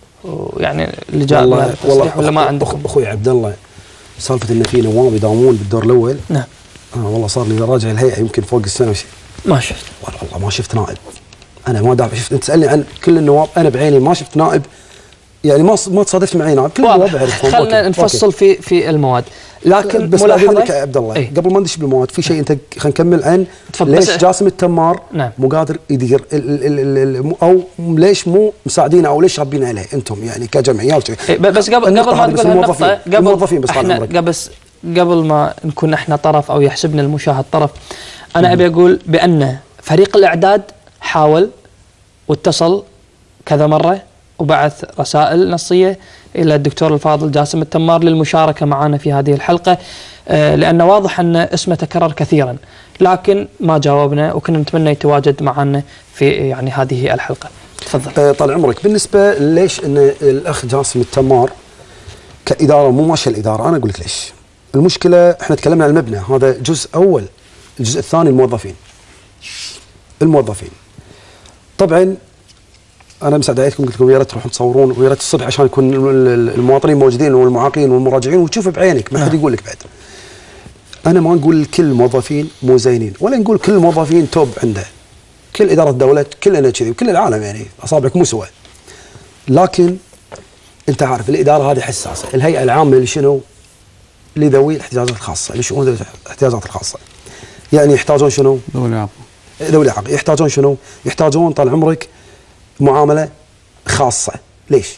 يعني اللي جاء والله والله ولا ما عندكم؟ اخوي عبد الله سالفه ان في نواب يداومون بالدور الاول. نعم. انا والله صار لي راجع الهيئه يمكن فوق السنه وشيء ما شفت. والله ما شفت نائب. انا ما دافع شفت. انت تسالني عن كل النواب، انا بعيني ما شفت نائب يعني ما ما تصادفت معي نائب. كل النواب اعرفهم. خلينا نفصل في في المواد، لكن بس ملاحظه يا عبد الله ايه؟ قبل ما ندش بالمواد في شيء انت خلينا نكمل عن ليش جاسم التمار نعم. مو قادر يدير ال ال ال او ليش مو مساعدينه او ليش شابين عليه انتم يعني كجمعيات. ايه بس قبل قبل ما تقول هالنقطه قبل الموظفين بس احنا قبل قبل ما نكون احنا طرف او يحسبنا المشاهد طرف، انا ابي اقول بان فريق الاعداد حاول واتصل كذا مره وبعث رسائل نصيه الى الدكتور الفاضل جاسم التمار للمشاركه معنا في هذه الحلقه، لانه واضح ان اسمه تكرر كثيرا، لكن ما جاوبنا وكنا نتمنى يتواجد معنا في يعني هذه الحلقه. تفضل. طال عمرك. بالنسبه ليش ان الاخ جاسم التمار كاداره مو ماشيه الاداره، انا اقول لك ليش. المشكله احنا تكلمنا عن المبنى، هذا جزء اول. الجزء الثاني الموظفين. الموظفين. طبعا انا مساعد عليكم، قلت لكم يا ريت تروحون تصورون ويا ريت الصبح عشان يكون المواطنين موجودين والمعاقين والمراجعين وتشوف بعينك، ما حد يقول لك بعد. انا ما نقول كل الموظفين مو زينين ولا نقول كل الموظفين توب عنده. كل اداره الدوله كلنا كذي وكل العالم يعني اصابعك مو سوا. لكن انت عارف الاداره هذه حساسه، الهيئه العامه اللي شنو؟ لذوي الاحتياجات الخاصه، لشؤون الاحتياجات الخاصه. يعني يحتاجون شنو؟ ذوي الاعاقه. ذوي الاعاقه، يحتاجون شنو؟ يحتاجون طال عمرك معامله خاصه. ليش؟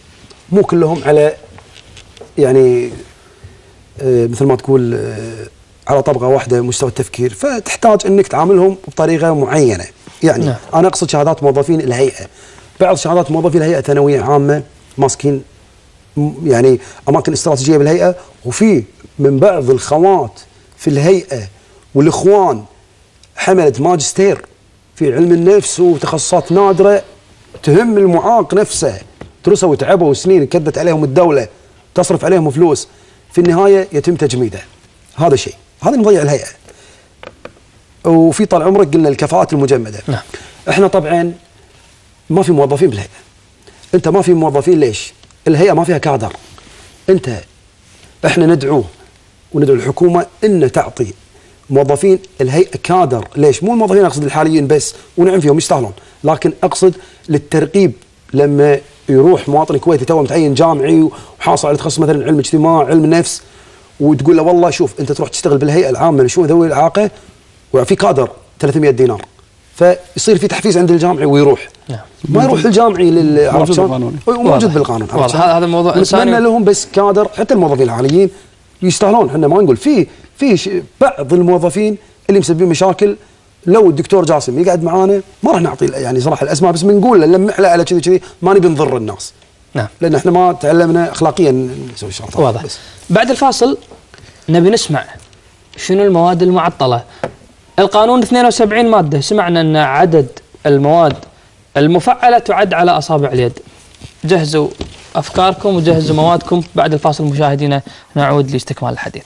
مو كلهم على يعني آه مثل ما تقول آه على طبقه واحده مستوى التفكير، فتحتاج انك تعاملهم بطريقه معينه. يعني نعم. انا اقصد شهادات موظفين الهيئه، بعض شهادات موظفي الهيئه ثانويه عامه ماسكين يعني اماكن استراتيجيه بالهيئه، وفي من بعض الخوات في الهيئه والاخوان حملت ماجستير في علم النفس وتخصصات نادره تهم المعاق نفسه، درسوا وتعبوا سنين كدت عليهم الدوله تصرف عليهم فلوس، في النهايه يتم تجميده. هذا شيء، هذا مضيع الهيئه. وفي طال عمرك قلنا الكفاءات المجمده. نعم. احنا طبعا ما في موظفين بالهيئه. انت ما في موظفين ليش؟ الهيئه ما فيها كادر. انت احنا ندعوه وندعو الحكومه ان تعطي موظفين الهيئه كادر، ليش؟ مو الموظفين اقصد الحاليين بس ونعم فيهم يستاهلون، لكن اقصد للترقيب لما يروح مواطن كويتي تو متعين جامعي وحاصل على تخصص مثلا علم اجتماع، علم نفس، وتقول له والله شوف انت تروح تشتغل بالهيئه العامه لشؤون ذوي الاعاقه وفي كادر ثلاثمئة دينار، فيصير في تحفيز عند الجامعي ويروح. نعم. ما يروح الجامعي لل موجود بالقانون. موجود بالقانون. هذا الموضوع نتمنى لهم بس كادر، حتى الموظفين الحاليين يستاهلون، احنا ما نقول في في بعض الموظفين اللي مسببين مشاكل. لو الدكتور جاسم يقعد معانا ما راح نعطي يعني صراحه الاسماء، بس بنقول له نلمح له على كذي كذي، ما نبي نضر الناس. نعم. لان احنا ما تعلمنا اخلاقيا نسوي شغلات. واضح. بس. بعد الفاصل نبي نسمع شنو المواد المعطله. القانون اثنين وسبعين ماده، سمعنا ان عدد المواد المفعله تعد على اصابع اليد. جهزوا افكاركم وجهزوا موادكم. بعد الفاصل مشاهدينا نعود لاستكمال الحديث.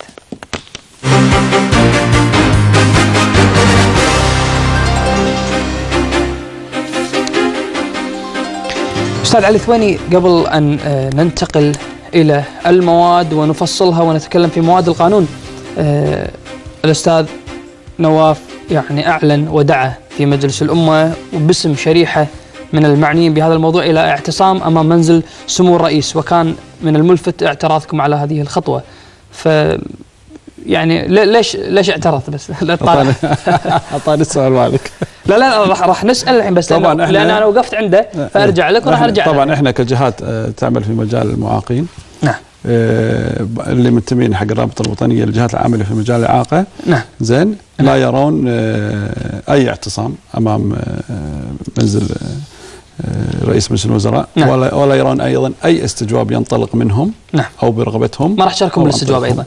أستاذ علي ثويني، قبل أن ننتقل إلى المواد ونفصلها ونتكلم في مواد القانون، الأستاذ نواف يعني أعلن ودعا في مجلس الأمة وباسم شريحة من المعنيين بهذا الموضوع إلى اعتصام أمام منزل سمو الرئيس، وكان من الملفت اعتراضكم على هذه الخطوة. ف يعني ليش ليش اعترض بس؟ اعطاني السؤال مالك. لا لا راح راح نسال الحين بس طبعا لأن, لان انا وقفت عنده فارجع لك وراح ارجع. طبعا احنا كجهات تعمل في مجال المعاقين. نعم. اللي منتمين حق الرابطه الوطنيه للجهات العامله في مجال الاعاقه. نعم. زين. لا نعم. يرون اي اعتصام امام منزل رئيس مجلس الوزراء. نعم. ولا ولا يرون ايضا اي استجواب ينطلق منهم. نعم. او برغبتهم. ما راح تشاركون بالاستجواب ايضا.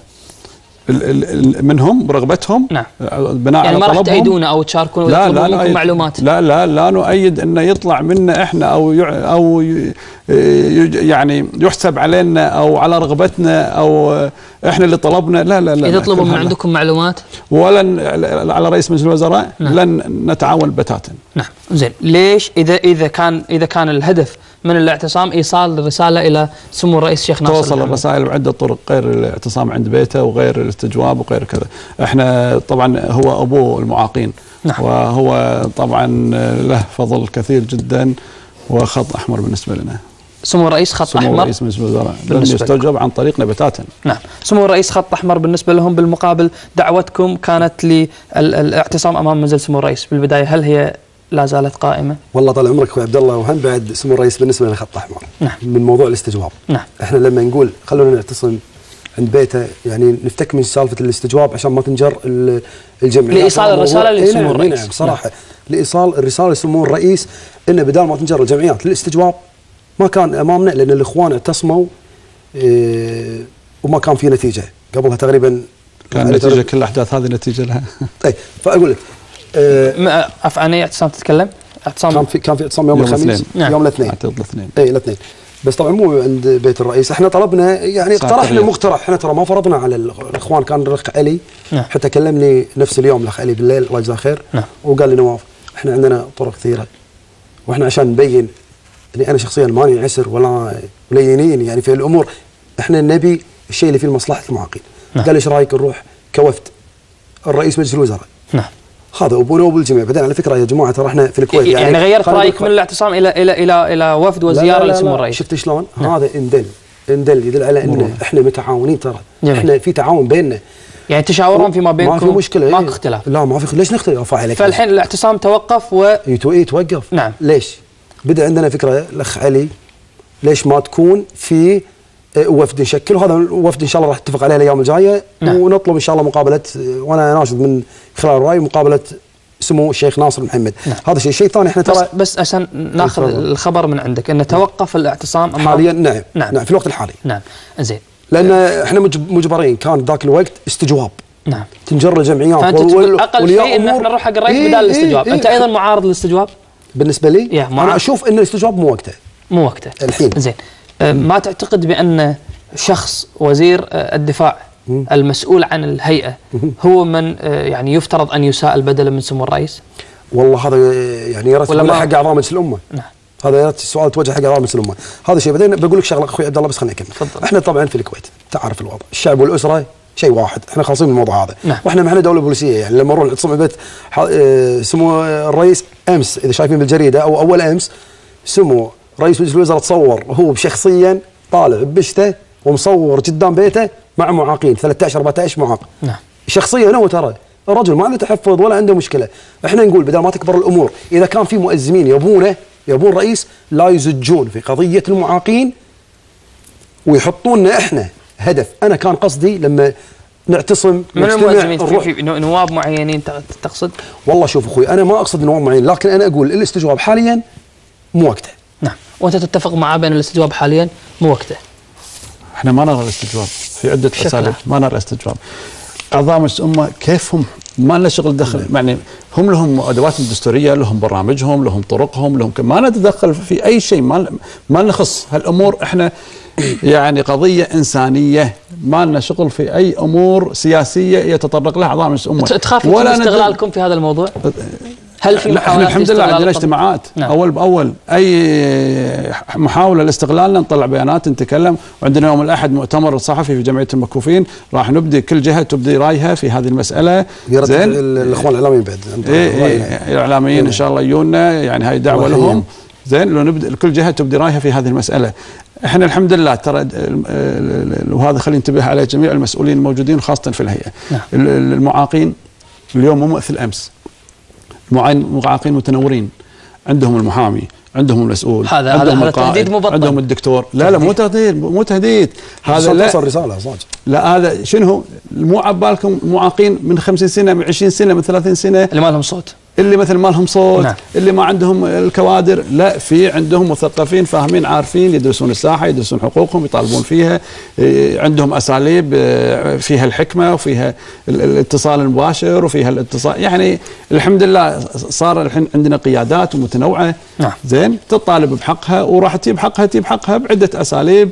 منهم برغبتهم. نعم. بناء يعني على ما راح تأيدونا او تشاركون ويطلبون منكم معلومات. لا لا لا نؤيد انه يطلع منا احنا او او يعني يحسب علينا او على رغبتنا او احنا اللي طلبنا. لا لا لا. اذا طلبوا من عندكم معلومات ولن على رئيس مجلس الوزراء. نعم. لن نتعاون بتاتا. نعم. زين، ليش اذا اذا كان اذا كان الهدف من الاعتصام ايصال الرساله الى سمو الرئيس الشيخ ناصر؟ توصل الرسائل بعده طرق غير الاعتصام عند بيته وغير الاستجواب وغير كذا. احنا طبعا هو ابو المعاقين. نعم. وهو طبعا له فضل كثير جدا وخط احمر بالنسبه لنا. سمو الرئيس خط سمو احمر. سمو رئيس مجلس الوزراء لم يستجب عن طريقنا بتاتا. نعم. سمو الرئيس خط احمر بالنسبه لهم. بالمقابل دعوتكم كانت للاعتصام امام منزل سمو الرئيس بالبدايه، هل هي لا زالت قائمه؟ والله طال عمرك اخوي عبد الله، وهم بعد سمو الرئيس بالنسبه لنا خط احمر. نعم. من موضوع الاستجواب. نعم. احنا لما نقول خلونا نعتصم عند بيته يعني نفتك من سالفه الاستجواب عشان ما تنجر الجمعيات لايصال الرساله لسمو الرئيس. نعم صراحه. نعم. لايصال الرساله لسمو الرئيس انه بدال ما تنجر الجمعيات للاستجواب ما كان امامنا، لان الاخوان اعتصموا إيه وما كان في نتيجه قبلها تقريبا. كان نتيجه كل الاحداث هذه نتيجه لها. طيب فاقول لك إيه عن اي اعتصام تتكلم؟ اعتصام كان في كان في اعتصام يوم, يوم الخميس. نعم. يوم الاثنين. اعتقد الاثنين. اي الاثنين. بس طبعا مو عند بيت الرئيس، احنا طلبنا يعني اقترحنا مقترح، احنا ترى ما فرضنا على الاخوان. كان الاخ علي. نعم. حتى كلمني نفس اليوم الاخ علي بالليل الله يجزاه خير. نعم. وقال لي نواف احنا عندنا طرق كثيره واحنا عشان نبين اني انا شخصيا ماني عسر ولا ملينين يعني في الامور، احنا نبي الشيء اللي فيه مصلحه المعاقين. نعم. قال ايش رايك نروح كوفد الرئيس مجلس الوزراء؟ نعم. هذا ابونا وابو الجميع. بعدين على فكره يا جماعه ترى احنا في الكويت يعني, يعني غيرت رايك من الاعتصام الى الى الى الى وفد وزياره لسمو الرئيس. شفت شلون؟ نعم. هذا اندل اندل يدل على ان احنا متعاونين ترى. جميل. احنا في تعاون بيننا. يعني تشاورون فيما بينكم ما في مشكله. ماكو اختلاف. لا ما في. ليش نختلف عليك؟ فالحين الاعتصام توقف و يتوقف. نعم. ليش؟ بدا عندنا فكره الاخ علي ليش ما تكون في وفد نشكله؟ هذا الوفد ان شاء الله راح نتفق عليه الايام الجايه. نعم. ونطلب ان شاء الله مقابله، وانا ناشد من خلال الراي مقابله سمو الشيخ ناصر محمد. نعم. هذا شيء شيء ثاني احنا ترى بس, بس عشان ناخذ الخبر من عندك انه توقف الاعتصام حاليا. نعم. نعم نعم في الوقت الحالي. نعم زين، لان احنا مجبرين كان ذاك الوقت استجواب. نعم. تنجر الجمعيات فانت تقول اقل شيء ان احنا نروح حق الرئيس إيه بدال الاستجواب. إيه انت إيه ايضا معارض للاستجواب؟ بالنسبه لي انا اشوف ان الاستجواب مو وقته. مو وقته الحين. زين، ما تعتقد بان شخص وزير الدفاع المسؤول عن الهيئه هو من يعني يفترض ان يساءل بدلا من سمو الرئيس؟ والله هذا يعني يا ريت ولا حق اعضاء مجلس الامه. نعم. هذا يا ريت السؤال توجه حق اعضاء مجلس الامه. هذا شيء. بعدين بقول لك شغله اخوي عبد الله بس خليني اكمل. احنا طبعا في الكويت تعرف الوضع، الشعب والاسره شيء واحد، احنا خالصين من الموضوع هذا. نعم. واحنا معنا دوله بوليسيه، يعني لما نروح نعتصم ببيت سمو الرئيس امس اذا شايفين بالجريده او اول امس سمو رئيس مجلس الوزراء تصور هو شخصيا طالع ببشته ومصور قدام بيته مع معاقين ثلاثة عشر أربعة عشر معاق. نعم. شخصيا هو ترى الرجل ما عنده تحفظ ولا عنده مشكله. احنا نقول بدل ما تكبر الامور، اذا كان في مؤزمين يبونه يبون رئيس لا يزجون في قضيه المعاقين ويحطوننا احنا هدف. انا كان قصدي لما نعتصم من المؤزمين في, في نواب معينين تقصد؟ والله شوف اخوي انا ما اقصد نواب معينين، لكن انا اقول الاستجواب حاليا مو وقته. نعم. وانت تتفق معاه بان الاستجواب حاليا مو وقته؟ احنا ما نرى الاستجواب في عده اساليب، ما نرى الاستجواب. اعضاء مجلس الامه كيفهم ما لنا شغل دخل، يعني هم لهم ادواتهم الدستوريه، لهم برامجهم، لهم طرقهم، لهم ما نتدخل في اي شيء، ما ما نخص هالامور. احنا يعني قضيه انسانيه، ما لنا شغل في اي امور سياسيه يتطرق لها اعضاء مجلس الامه. تخافون من استغلالكم في هذا الموضوع؟ هل في محاولات؟ احنا الحمد لله عندنا اجتماعات. نعم. اول باول اي محاوله لاستغلالنا نطلع بيانات نتكلم، وعندنا يوم الاحد مؤتمر صحفي في جمعيه المكفوفين راح نبدي كل جهه تبدي رايها في هذه المساله. زين الاخوان الاعلاميين بعد ايه الاعلاميين ان شاء الله يجونا، يعني هاي دعوه لهم. زين لو نبدا كل جهه تبدي رايها في هذه المساله. احنا الحمد لله ترى، وهذا خلينا ننتبه عليه جميع المسؤولين الموجودين خاصه في الهيئه. نعم. المعاقين اليوم مو مثل امس. المعاقين متنورين، عندهم المحامي، عندهم المسؤول، هذا عندهم هذا تهديد مبطن، عندهم الدكتور. لا لا مو تهديد، مو تهديد، هذا لا توصل رساله صاج. لا هذا شنو؟ مو عبالكم معاقين من خمسين سنه، من عشرين سنه، من ثلاثين سنه، اللي ما لهم صوت، اللي مثل ما لهم صوت. نعم. اللي ما عندهم الكوادر. لا، في عندهم مثقفين فاهمين عارفين، يدرسون الساحه، يدرسون حقوقهم، يطالبون فيها، عندهم اساليب فيها الحكمه وفيها الاتصال المباشر وفيها الاتصال، يعني الحمد لله صار الحين عندنا قيادات متنوعه. نعم. زين تطالب بحقها وراح تجيب حقها تجيب حقها بعده اساليب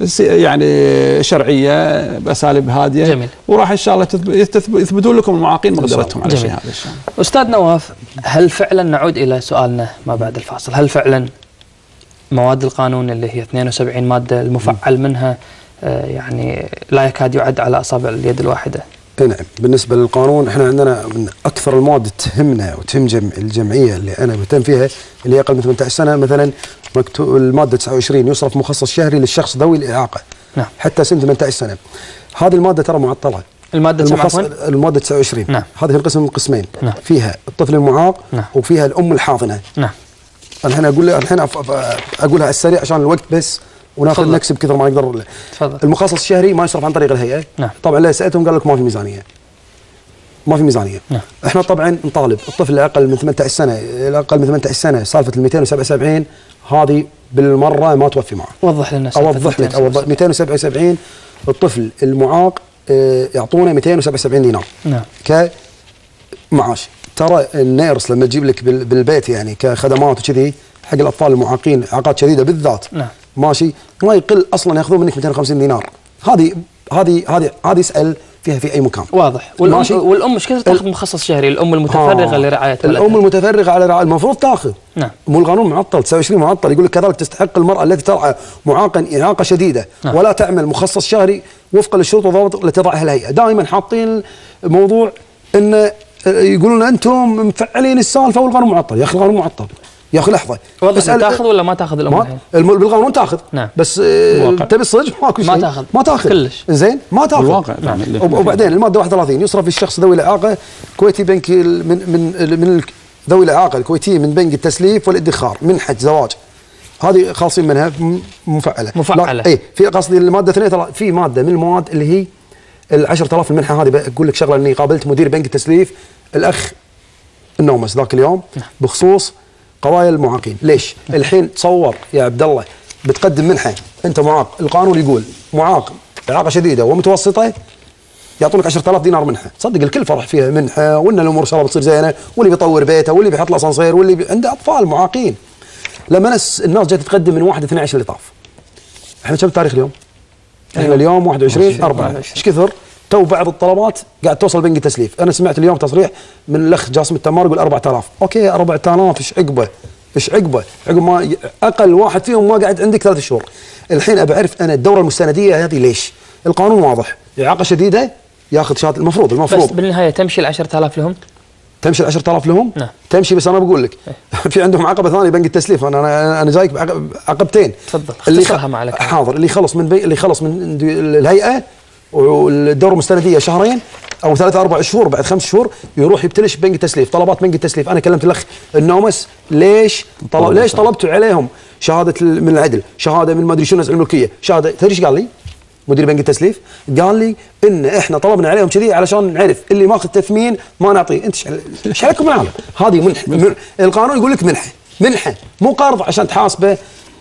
يعني شرعيه، باساليب هاديه. جميل. وراح ان شاء الله يثبتون لكم المعاقين مقدرتهم على شيء هذا الشيء. استاذ نواف، هل فعلا نعود الى سؤالنا ما بعد الفاصل، هل فعلا مواد القانون اللي هي اثنين وسبعين ماده المفعل منها آه يعني لا يكاد يعد على اصابع اليد الواحده؟ نعم، بالنسبه للقانون احنا عندنا من اكثر المواد تهمنا وتهم جمع الجمعيه اللي انا مهتم فيها اللي هي اقل من ثمانية عشر سنه. مثلا مكتوب الماده تسعة وعشرين يصرف مخصص شهري للشخص ذوي الاعاقه. نعم. حتى سن ثمانية عشر سنه. هذه الماده ترى معطله. الماده المخصص الماده تسعة وعشرين. نعم. هذه تنقسم من قسمين. نعم. فيها الطفل المعاق. نعم. وفيها الام الحاضنه. نعم. الحين اقول الحين اقولها على السريع عشان الوقت بس وناخذ نكسب كثر ما نقدر. تفضل. المخصص الشهري ما يصرف عن طريق الهيئه. نعم. طبعا لا سالتهم قال لك ما في ميزانيه. ما في ميزانيه. نعم. احنا طبعا نطالب الطفل اللي اقل من ثمانية عشر سنه، الاقل من ثمانية عشر سنه سالفه ال مئتين وسبعة وسبعين هذه بالمره ما توفي معه. وضح لنا. اوضح لك اوضح مئتين وسبعة وسبعين الطفل المعاق اه يعطونه مئتين وسبعة وسبعين دينار. نعم. كمعاش. ترى النيرس لما تجيب لك بالبيت يعني كخدمات وكذي حق الاطفال المعاقين اعاقات شديده بالذات. نعم. ماشي، ما يقل اصلا ياخذون منك مئتين وخمسين دينار. هذه هذه هذه هذه اسال فيها في اي مكان. واضح. والام والام ايش كثر تاخذ مخصص شهري؟ الام المتفرغه آه. لرعايه ولدها. الام المتفرغه على رعايه المفروض تاخذ. نعم. مو القانون معطل تسعة وعشرين معطل يقول لك كذلك تستحق المراه التي ترعى معاقا اعاقه شديده. نعم. ولا تعمل مخصص شهري وفقا للشروط والضوابط التي تضعها الهيئه. دائما حاطين موضوع ان يقولون انتم مفعلين السالفه والقانون معطل. يا اخي القانون معطل. يا اخي لحظه، بس تاخذ ولا ما تاخذ الام الحين؟ بالقانون تاخذ. نعم. بس تبي الصدق ماكو شيء. ما تاخذ. ما تاخذ كلش. زين ما تاخذ. بالواقع. نعم. وبعدين الماده واحد وثلاثين يصرف الشخص ذوي الاعاقه كويتي بنك من من من ذوي الاعاقه الكويتيه من بنك التسليف والادخار منحه زواج هذه خالصين منها مفعله مفعله اي في قصدي الماده اثنين ترى في ماده من المواد اللي هي ال عشرة آلاف المنحه. هذه بقول لك شغله، اني قابلت مدير بنك التسليف الاخ النومس ذاك اليوم بخصوص قضايا المعاقين. ليش؟ الحين تصور يا عبد الله بتقدم منحه، انت معاق، القانون يقول معاق اعاقه شديده ومتوسطه يعطونك عشرة آلاف دينار منحه. صدق الكل فرح فيها منحه، وان الامور ان شاء الله بتصير زينه، واللي بيطور بيته واللي بيحط له اسانسير واللي بي... عنده اطفال معاقين. لما نس الناس جت تقدم من واحد اثني عشر اللي طاف. احنا كم التاريخ اليوم؟ احنا اليوم واحد وعشرين أربعة. ايش كثر؟ تو بعض الطلبات قاعد توصل بنك التسليف. انا سمعت اليوم تصريح من الاخ جاسم التمار يقول أربعة آلاف. اوكي أربعة آلاف ايش عقبه؟ ايش عقبه؟ عقب ما اقل واحد فيهم ما قاعد عندك ثلاث شهور. الحين ابى اعرف انا الدوره المستنديه هذه ليش؟ القانون واضح، اعاقه شديده ياخذ شهاده المفروض المفروض بس بالنهايه تمشي ال عشرة آلاف لهم؟ تمشي ال عشرة آلاف لهم؟ نعم تمشي. بس انا بقول لك في عندهم عقبه ثانيه بنك التسليف. انا انا انا جايك بعقبتين. تفضل اللي اختصرها معك. حاضر. اللي خلص من بي... اللي خلص من الهيئه والدوره المستنديه شهرين او ثلاث اربع شهور، بعد خمس شهور يروح يبتلش بنك التسليف، طلبات بنك التسليف. انا كلمت الاخ النومس ليش طلب ليش طلبتوا عليهم شهاده من العدل، شهاده من ما ادري شنو نزع الملكيه، شهاده. تدري ايش قال لي؟ مدير بنك التسليف قال لي ان احنا طلبنا عليهم كذي علشان نعرف اللي ماخذ تثمين ما نعطيه. انت ايش عليكم معنا؟ هذه منحه. من القانون يقول لك منحه، منحه مو قرض عشان تحاسبه.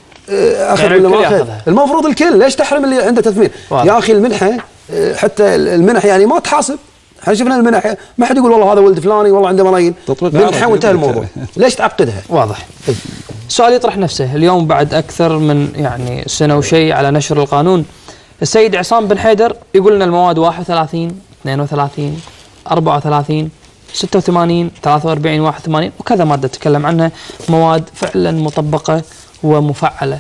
اخذ يعني ولا ما المفروض الكل. ليش تحرم اللي عنده تثمين؟ واضح. يا اخي المنحه حتى المنح يعني ما تحاسب. احنا شفنا المنح ما حد يقول والله هذا ولد فلاني والله عنده ملايين، منحه وانتهى الموضوع. ليش تعقدها؟ واضح. السؤال يطرح نفسه اليوم بعد اكثر من يعني سنه وشيء على نشر القانون. السيد عصام بن حيدر يقول لنا المواد واحد وثلاثين اثنين وثلاثين أربعة وثلاثين ستة وثمانين ثلاثة وأربعين واحد وثمانين وكذا ماده تكلم عنها، مواد فعلا مطبقه ومفعله.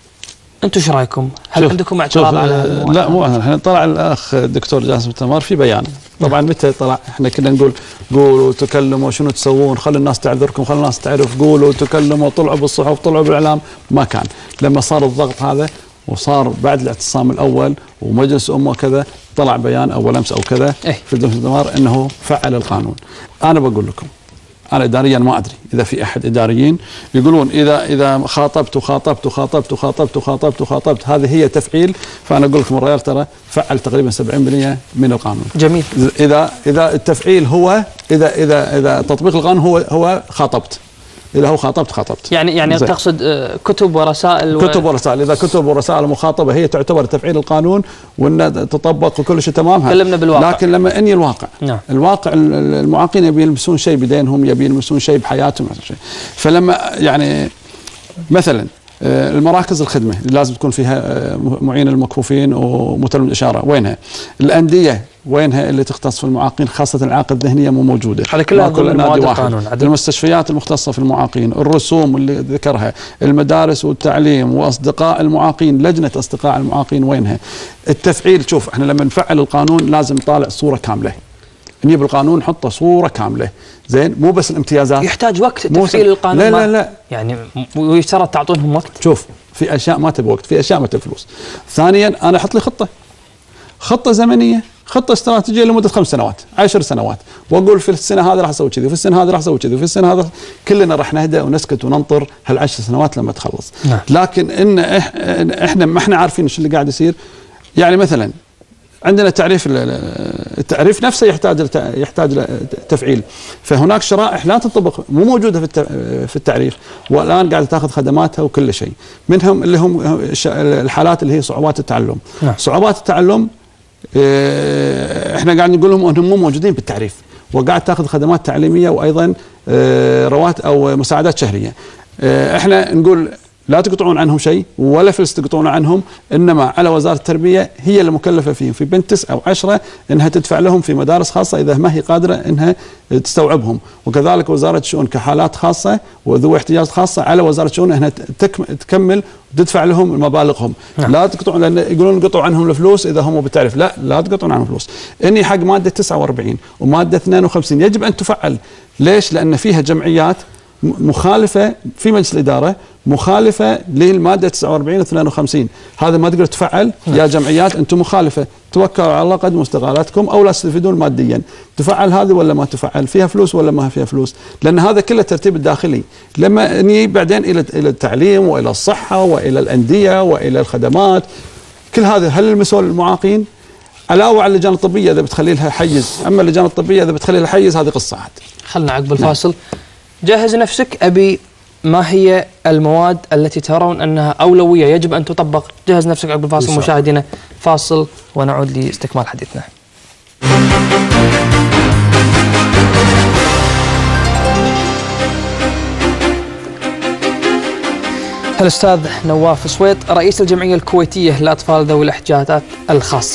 انتم ايش رايكم؟ هل عندكم اعتراض على المواد؟ لا مو احنا طلع الاخ الدكتور جاسم التمار في بيان. طبعا متى طلع؟ احنا كنا نقول قولوا تكلموا شنو تسوون، خلوا الناس تعذركم، خلوا الناس تعرف، قولوا تكلموا، طلعوا بالصحف، طلعوا بالاعلام. ما كان. لما صار الضغط هذا وصار بعد الاعتصام الاول ومجلس امه وكذا، طلع بيان اول امس او كذا إيه؟ في الدكتور التمار انه فعل القانون. انا بقول لكم انا اداريا ما ادري اذا في احد اداريين يقولون اذا اذا خاطبت وخاطبت وخاطبت وخاطبت وخاطبت وخاطبت هذه هي تفعيل، فانا اقول لكم الرجال ترى فعل تقريبا سبعين بالمئة من القانون. جميل. اذا اذا التفعيل هو اذا اذا اذا تطبيق القانون هو هو خاطبت. إذا هو خاطبت خاطبت. يعني يعني زي. تقصد كتب ورسائل و... كتب ورسائل. إذا كتب ورسائل مخاطبة هي تعتبر تفعيل القانون وأن تطبق وكل شيء تمام. تكلمنا بالواقع. لكن لما اني الواقع نعم. الواقع المعاقين يبي يلمسون شيء بدينهم، يبي يلمسون شيء بحياتهم شيء. فلما يعني مثلا المراكز الخدمة اللي لازم تكون فيها معين المكفوفين ومترجم الإشارة وينها؟ الأندية وينها اللي تختص في المعاقين خاصة الإعاقة الذهنية مو موجودة. على كل ضمن مواد القانون. المستشفيات المختصة في المعاقين، الرسوم اللي ذكرها، المدارس والتعليم وأصدقاء المعاقين، لجنة أصدقاء المعاقين وينها؟ التفعيل. شوف احنا لما نفعل القانون لازم نطالع صورة كاملة. نجيب القانون نحطه صورة كاملة. زين مو بس الامتيازات. يحتاج وقت تفعيل القانون. لا لا لا يعني ويشترط تعطونهم وقت. شوف في اشياء ما تبي وقت، في اشياء ما تبي فلوس. ثانيا انا احط لي خطه خطه زمنيه، خطه استراتيجيه لمده خمس سنوات، عشر سنوات، واقول في السنه هذه راح اسوي كذي، وفي السنه هذه راح اسوي كذي، وفي السنه هذه كلنا راح نهدأ ونسكت وننطر هالعشر سنوات لما تخلص. نعم. لكن ان احنا ما احنا عارفين ايش اللي قاعد يصير. يعني مثلا عندنا تعريف التعريف نفسه يحتاج يحتاج تفعيل، فهناك شرائح لا تنطبق مو موجوده في في التعريف، والان قاعده تاخذ خدماتها وكل شيء. منهم اللي هم الحالات اللي هي صعوبات التعلم. نعم. صعوبات التعلم احنا قاعد نقول لهم انهم مو موجودين بالتعريف، وقاعد تاخذ خدمات تعليميه وايضا رواتب او مساعدات شهريه. احنا نقول لا تقطعون عنهم شيء ولا فلس تقطعون عنهم، انما على وزاره التربيه هي المكلفه فيهم في بنت تسعة او عشرة انها تدفع لهم في مدارس خاصه اذا ما هي قادره انها تستوعبهم، وكذلك وزاره الشؤون كحالات خاصه وذوي احتياجات خاصه على وزاره الشؤون انها تكمل وتدفع لهم مبالغهم. نعم. لا تقطعون، لان يقولون قطعوا عنهم الفلوس اذا هم بالتعريف، لا لا تقطعون عنهم فلوس. اني حق ماده تسعة وأربعين وماده اثنين وخمسين يجب ان تفعل. ليش؟ لان فيها جمعيات مخالفه في مجلس الاداره، مخالفه للماده تسعة وأربعين و اثنين وخمسين، هذا ما تقدر تفعل. يا جمعيات انتم مخالفه، توكلوا على الله قدموا استقالتكم او لا تستفيدون ماديا. تفعل هذه ولا ما تفعل؟ فيها فلوس ولا ما فيها فلوس؟ لان هذا كله الترتيب الداخلي. لما نجي بعدين الى الى التعليم والى الصحه والى الانديه والى الخدمات، كل هذا هل المسؤول المعاقين؟ علاوه على اللجان الطبيه اذا بتخلي لها حيز، اما اللجان الطبيه اذا بتخلي لها حيز هذه قصه عاد. خلنا عقب الفاصل. جهز نفسك، ابي ما هي المواد التي ترون انها اولويه يجب ان تطبق؟ جهز نفسك عقب الفاصل مشاهدينا، فاصل ونعود لاستكمال حديثنا. الأستاذ نواف سويط رئيس الجمعية الكويتية للأطفال ذوي الاحتياجات الخاصة.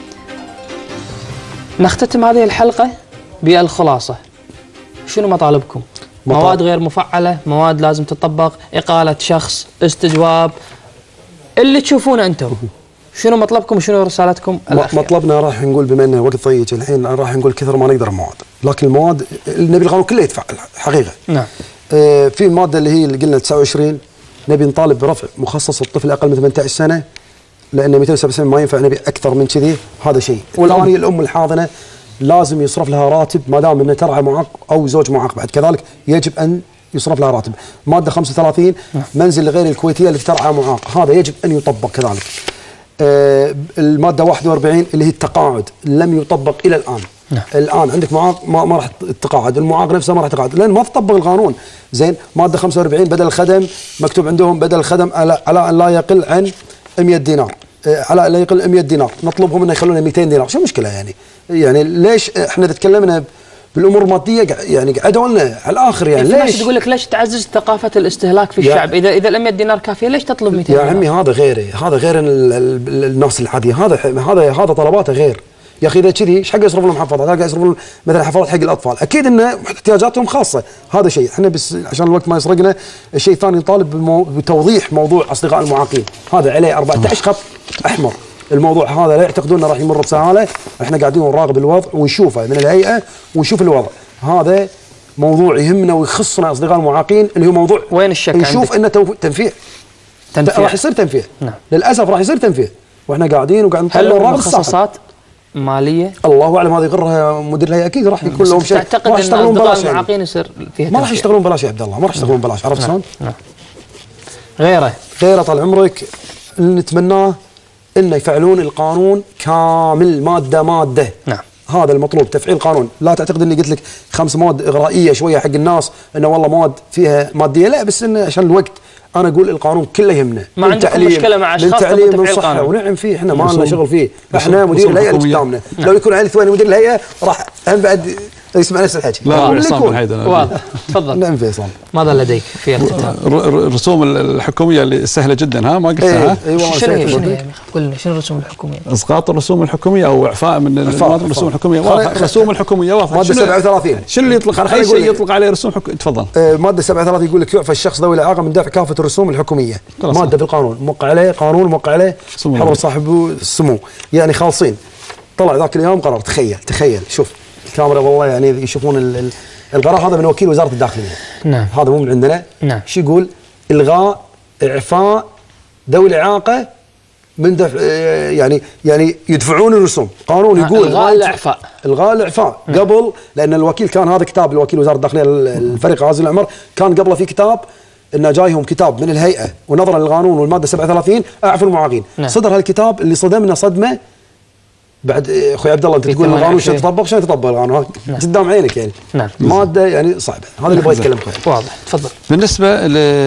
نختتم هذه الحلقة بالخلاصة. شنو مطالبكم؟ مواد غير مفعلة، مواد لازم تطبق، إقالة شخص، استجواب، اللي تشوفونه أنتم. شنو مطلبكم وشنو رسالتكم الأخيرة؟ مطلبنا راح نقول بما انه وقت ضيق الحين راح نقول كثر ما نقدر المواد، لكن المواد نبي القانون كله يتفعل حقيقة. نعم. آه في المادة اللي هي اللي قلنا تسعة وعشرين نبي نطالب برفع مخصص الطفل اقل من ثمانية عشر سنه، لان مئتين وسبعة وسبعين ما ينفع، نبي اكثر من كذي، هذا شيء. والثاني الام الحاضنه لازم يصرف لها راتب ما دام انها ترعى معاق او زوج معاق، بعد كذلك يجب ان يصرف لها راتب. ماده خمسة وثلاثين منزل لغير الكويتيه اللي ترعى معاق، هذا يجب ان يطبق كذلك. آه الماده واحد وأربعين اللي هي التقاعد لم يطبق الى الان. نعم. الان عندك معاق ما, ما راح تقاعد، المعاق نفسه ما راح تقاعد لان ما تطبق القانون. زين. ماده خمسة وأربعين بدل الخدم مكتوب عندهم بدل الخدم على, على ان لا يقل عن مئة دينار، على لا يقل مئة دينار، نطلبهم انه يخلونا مئتين دينار، شو المشكله يعني؟ يعني ليش احنا اذا تكلمنا بالامور الماديه يعني قعدوا لنا على الاخر يعني ليش؟ تقول لك ليش تعزز ثقافه الاستهلاك في الشعب؟ اذا اذا ال مئة دينار كافيه ليش تطلب مئتين يا دينار؟ عمي هذا غير هذا غير الناس العاديه، هذا هذا هذا طلباته غير. يا اخي اذا كذي ايش حق يصرف لهم حفاضات؟ حق يصرف لهم مثلا حفاضات حق الاطفال، اكيد ان احتياجاتهم خاصه، هذا شيء. احنا بس عشان الوقت ما يسرقنا، الشيء الثاني نطالب بمو... بتوضيح موضوع اصدقاء المعاقين، هذا عليه أربعة عشر خط احمر. الموضوع هذا لا يعتقدون انه راح يمر بسهاله، احنا قاعدين نراقب الوضع ونشوفه من الهيئه ونشوف الوضع. هذا موضوع يهمنا ويخصنا اصدقاء المعاقين، اللي هو موضوع وين الشك؟ نشوف انه تنفيع تنفيع راح يصير تنفيع. نعم. للاسف راح يصير تنفيع واحنا قاعدين وقاعد نطلع هل مخصصات ماليه؟ الله اعلم، هذا يقرها مدير الهيئه، اكيد راح يكون لهم شيء. تعتقد ان اصدقاء المعاقين يصير فيها ما راح يشتغلون بلاش يا عبد الله، ما راح يشتغلون بلاش، عرفت شلون؟ نعم. غيره غيره طال عمرك اللي نتمناه انه يفعلون القانون كامل ماده ماده. نعم. هذا المطلوب، تفعيل قانون. لا تعتقد اني قلت لك خمس مواد اغرائيه شويه حق الناس انه والله مواد فيها ماديه، لا، بس انه عشان الوقت انا اقول القانون كله يهمنا. ما عندكم مشكله مع اشخاص تفعيل القانون؟ ونعم فيه، احنا ما لنا شغل فيه، احنا مدير الهيئه اللي قدامنا. لو يكون علي ثواني مدير الهيئه راح هم بعد يسمع نفس الحكي. لا عصام الحيدر واضح. تفضل. نعم فيصل، ماذا لديك في الختام؟ الرسوم الحكوميه اللي سهله جدا، ها ما قلتها. اي والله. شنو هي؟ شنو هي؟ قلنا شنو الرسوم الحكوميه؟ اسقاط الرسوم الحكوميه او اعفاء من الرسوم الحكوميه. واضح. الرسوم الحكوميه واضحه. ماده سبعة وثلاثين شنو اللي يطلق اي شيء يطلق عليه رسوم حكوميه؟ تفضل. ماده سبعة وثلاثين يقول لك يعفى الشخص ذوي الاعاقه من دفع كافه الرسوم الحكوميه. ماده في القانون موقع عليه قانون، موقع عليه حضر صاحب السمو، يعني خالصين. طلع ذاك اليوم قرار. تخيل تخيل شوف الكاميرا والله يعني يشوفون القرار هذا من وكيل وزاره الداخليه. نعم. هذا مو من عندنا. نعم. شو يقول؟ الغاء اعفاء ذوي الاعاقه من دفع، يعني يعني يدفعون الرسوم. قانون يقول الغاء الاعفاء. الغاء الاعفاء قبل، لان الوكيل كان هذا كتاب الوكيل وزاره الداخليه الفريق غازي العمر، كان قبله في كتاب انه جايهم كتاب من الهيئه ونظرا للقانون والماده سبعة وثلاثين اعفوا المعاقين. نعم. صدر هالكتاب اللي صدمنا صدمه بعد. اخوي عبد الله انت تقول القانون شلون يطبق؟ شلون يطبق القانون؟ نعم. قدام عينك يعني. نعم. ماده يعني صعبه. هذا اللي ابغى اتكلم فيه. واضح. تفضل. بالنسبه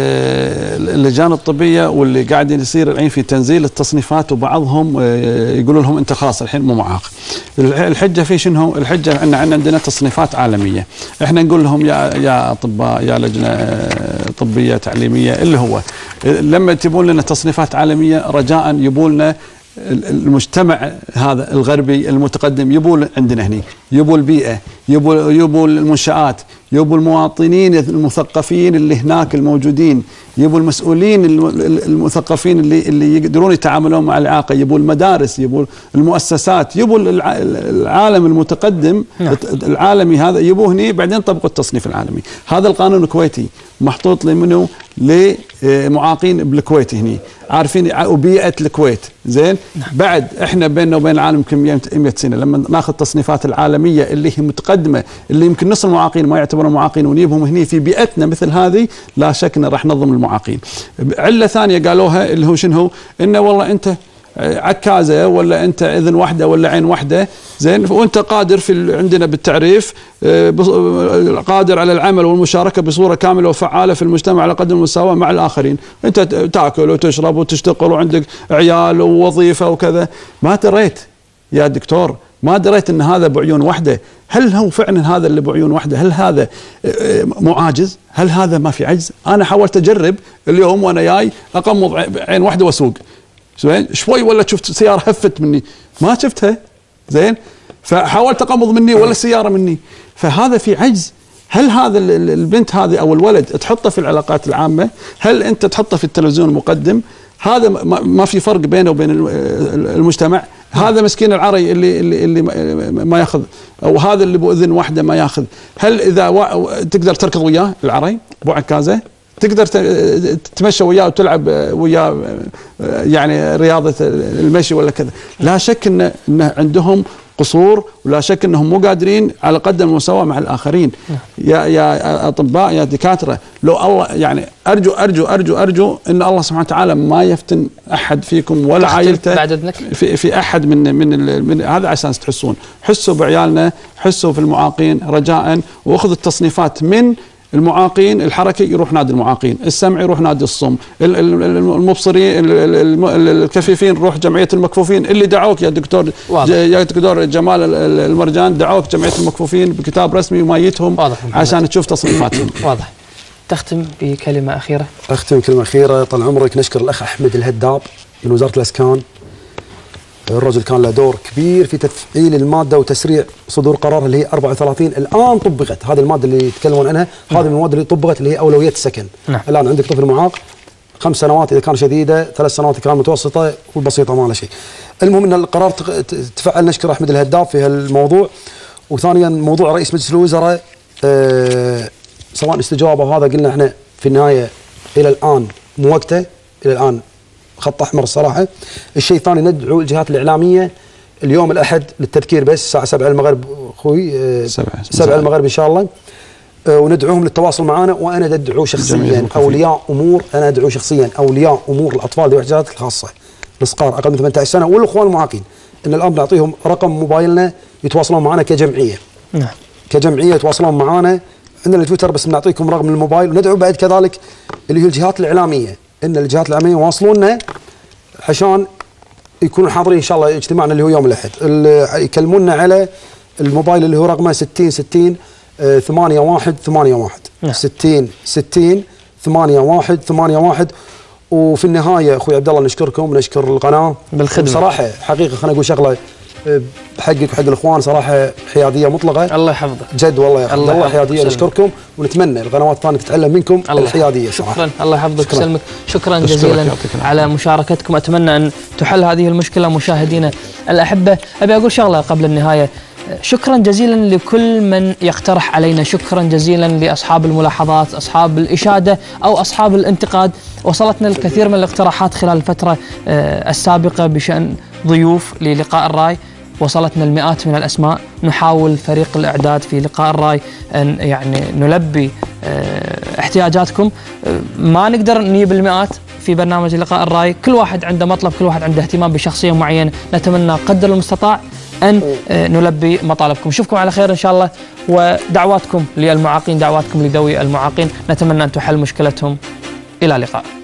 للجان الطبيه واللي قاعدين يصير الحين في تنزيل التصنيفات، وبعضهم يقولوا لهم انت خلاص الحين مو معاق. الحجه في شنو؟ الحجه ان عندنا تصنيفات عالميه، احنا نقول لهم يا يا اطباء يا لجنه طبيه تعليميه اللي هو لما تبون لنا تصنيفات عالميه رجاء يبوا لنا المجتمع هذا الغربي المتقدم، يبوا عندنا هني، يبوا البيئه، يبوا يبوا المنشآت، يبوا المواطنين المثقفين اللي هناك الموجودين، يبوا المسؤولين المثقفين اللي اللي يقدرون يتعاملون مع الاعاقه، يبوا المدارس، يبوا المؤسسات، يبوا العالم المتقدم. نعم. العالمي هذا يبوه هني، بعدين طبقوا التصنيف العالمي. هذا القانون الكويتي محطوط لمنه لمعاقين بالكويت هني، عارفين وبيئه الكويت زين. بعد احنا بيننا وبين العالم يمكن مئة سنه، لما ناخذ التصنيفات العالميه اللي هي متقدمه، اللي يمكن نص المعاقين ما يعتبرون معاقين، ونجيبهم هني في بيئتنا مثل هذه، لا شك ان راح نظلم المعاقين. عله ثانيه قالوها اللي هو شنو هو؟ انه والله انت عكازه ولا انت اذن واحده ولا عين واحده زين، وانت قادر في عندنا بالتعريف قادر على العمل والمشاركه بصوره كامله وفعاله في المجتمع على قدم المساواه مع الاخرين، انت تاكل وتشرب وتشتغل وعندك عيال ووظيفه وكذا. ما دريت يا دكتور، ما دريت ان هذا بعيون واحده. هل هو فعلا هذا اللي بعيون واحده؟ هل هذا معاجز؟ هل هذا ما في عجز؟ انا حاولت اجرب اليوم وانا جاي اقمض عين واحده واسوق زين، شوي ولا شفت سياره هفت مني، ما شفتها زين، فحاولت اقمض مني ولا السياره مني. فهذا في عجز. هل هذا البنت هذه او الولد تحطه في العلاقات العامه؟ هل انت تحطه في التلفزيون المقدم؟ هذا ما في فرق بينه وبين المجتمع. هذا مسكين العري اللي اللي اللي ما ياخذ، او هذا اللي بأذن واحده ما ياخذ. هل اذا تقدر تركض وياه العري بو عكازه؟ تقدر تتمشى وياه وتلعب وياه يعني رياضه المشي ولا كذا؟ لا شك ان ان عندهم قصور، ولا شك انهم مو قادرين على قدم المساواه مع الاخرين. يا يا اطباء يا دكاتره، لو الله يعني ارجو ارجو ارجو ارجو ان الله سبحانه وتعالى ما يفتن احد فيكم ولا عائلته بعد اذنك في, في احد من من, من هذا، عشان تحسون. حسوا بعيالنا، حسوا في المعاقين رجاء، واخذوا التصنيفات من المعاقين. الحركي يروح نادي المعاقين، السمعي يروح نادي الصم، المبصرين الكفيفين روح جمعيه المكفوفين. اللي دعوك يا دكتور يا دكتور جمال المرجان، دعوك جمعيه المكفوفين بكتاب رسمي ومايتهم عشان تشوف تصنيفاتهم. واضح. تختم بكلمه اخيره؟ اختم بكلمه اخيره. طال عمرك نشكر الاخ احمد الهداب من وزاره الاسكان. الرجل كان له دور كبير في تفعيل الماده وتسريع صدور قرار اللي هي أربعة وثلاثين. الان طبقت هذه الماده اللي يتكلمون عنها، هذه من المواد اللي طبقت اللي هي اولويه السكن. نعم. الان عندك طفل معاق خمس سنوات اذا كان شديده، ثلاث سنوات اذا كان متوسطه، والبسيطه ما له شيء. المهم ان القرار تفعل. نشكر احمد الهداب في هالموضوع. وثانيا موضوع رئيس مجلس الوزراء أه سواء استجابه، وهذا قلنا احنا في النهايه الى الان موقته، الى الان خط احمر الصراحه. الشيء الثاني ندعو الجهات الاعلاميه اليوم الاحد للتذكير بس الساعه سبعة المغرب اخوي سبعة سبعة المغرب ان شاء الله، وندعوهم للتواصل معنا. وانا ادعو شخصيا اولياء امور، انا ادعو شخصيا اولياء امور الاطفال ذوي الاحتياجات الخاصه الصغار اقل من ثمانية عشر سنه والاخوان المعاقين، ان الان نعطيهم رقم موبايلنا يتواصلون معنا كجمعيه. نعم. كجمعيه يتواصلون معنا. عندنا التويتر بس بنعطيكم رقم الموبايل. وندعو بعد كذلك اللي هي الجهات الاعلاميه، ان الجهات الاعلاميه يواصلونا عشان يكونوا حاضرين ان شاء الله اجتماعنا اللي هو يوم الاحد. يكلمونا على الموبايل اللي هو رقمه ستين ستين ثمانية واحد ثمانية واحد ستين ستين ثمانية واحد ثمانية واحد. وفي النهايه اخوي عبد الله نشكركم ونشكر القناه بالخدمه. بصراحه حقيقه خليني اقول شغله بحقك وحق الاخوان، صراحه حياديه مطلقه. الله يحفظك. جد والله يا الله, الله حياديه. نشكركم ونتمنى القنوات الثانيه تتعلم منكم الحياديه صراحه. شكرا. الله يحفظك ويسلمك. شكرا جزيلا على مشاركتكم. اتمنى ان تحل هذه المشكله. مشاهدينا الاحبه، ابي اقول شغله قبل النهايه. شكرا جزيلا لكل من يقترح علينا، شكرا جزيلا لاصحاب الملاحظات، اصحاب الاشاده او اصحاب الانتقاد. وصلتنا الكثير من الاقتراحات خلال الفتره السابقه بشان ضيوف للقاء الراي، وصلتنا المئات من الاسماء. نحاول فريق الاعداد في لقاء الراي ان يعني نلبي احتياجاتكم. ما نقدر نجيب المئات في برنامج لقاء الراي، كل واحد عنده مطلب، كل واحد عنده اهتمام بشخصيه معينه. نتمنى قدر المستطاع ان نلبي مطالبكم. نشوفكم على خير ان شاء الله، ودعواتكم للمعاقين، دعواتكم لذوي المعاقين، نتمنى ان تحل مشكلتهم. الى اللقاء.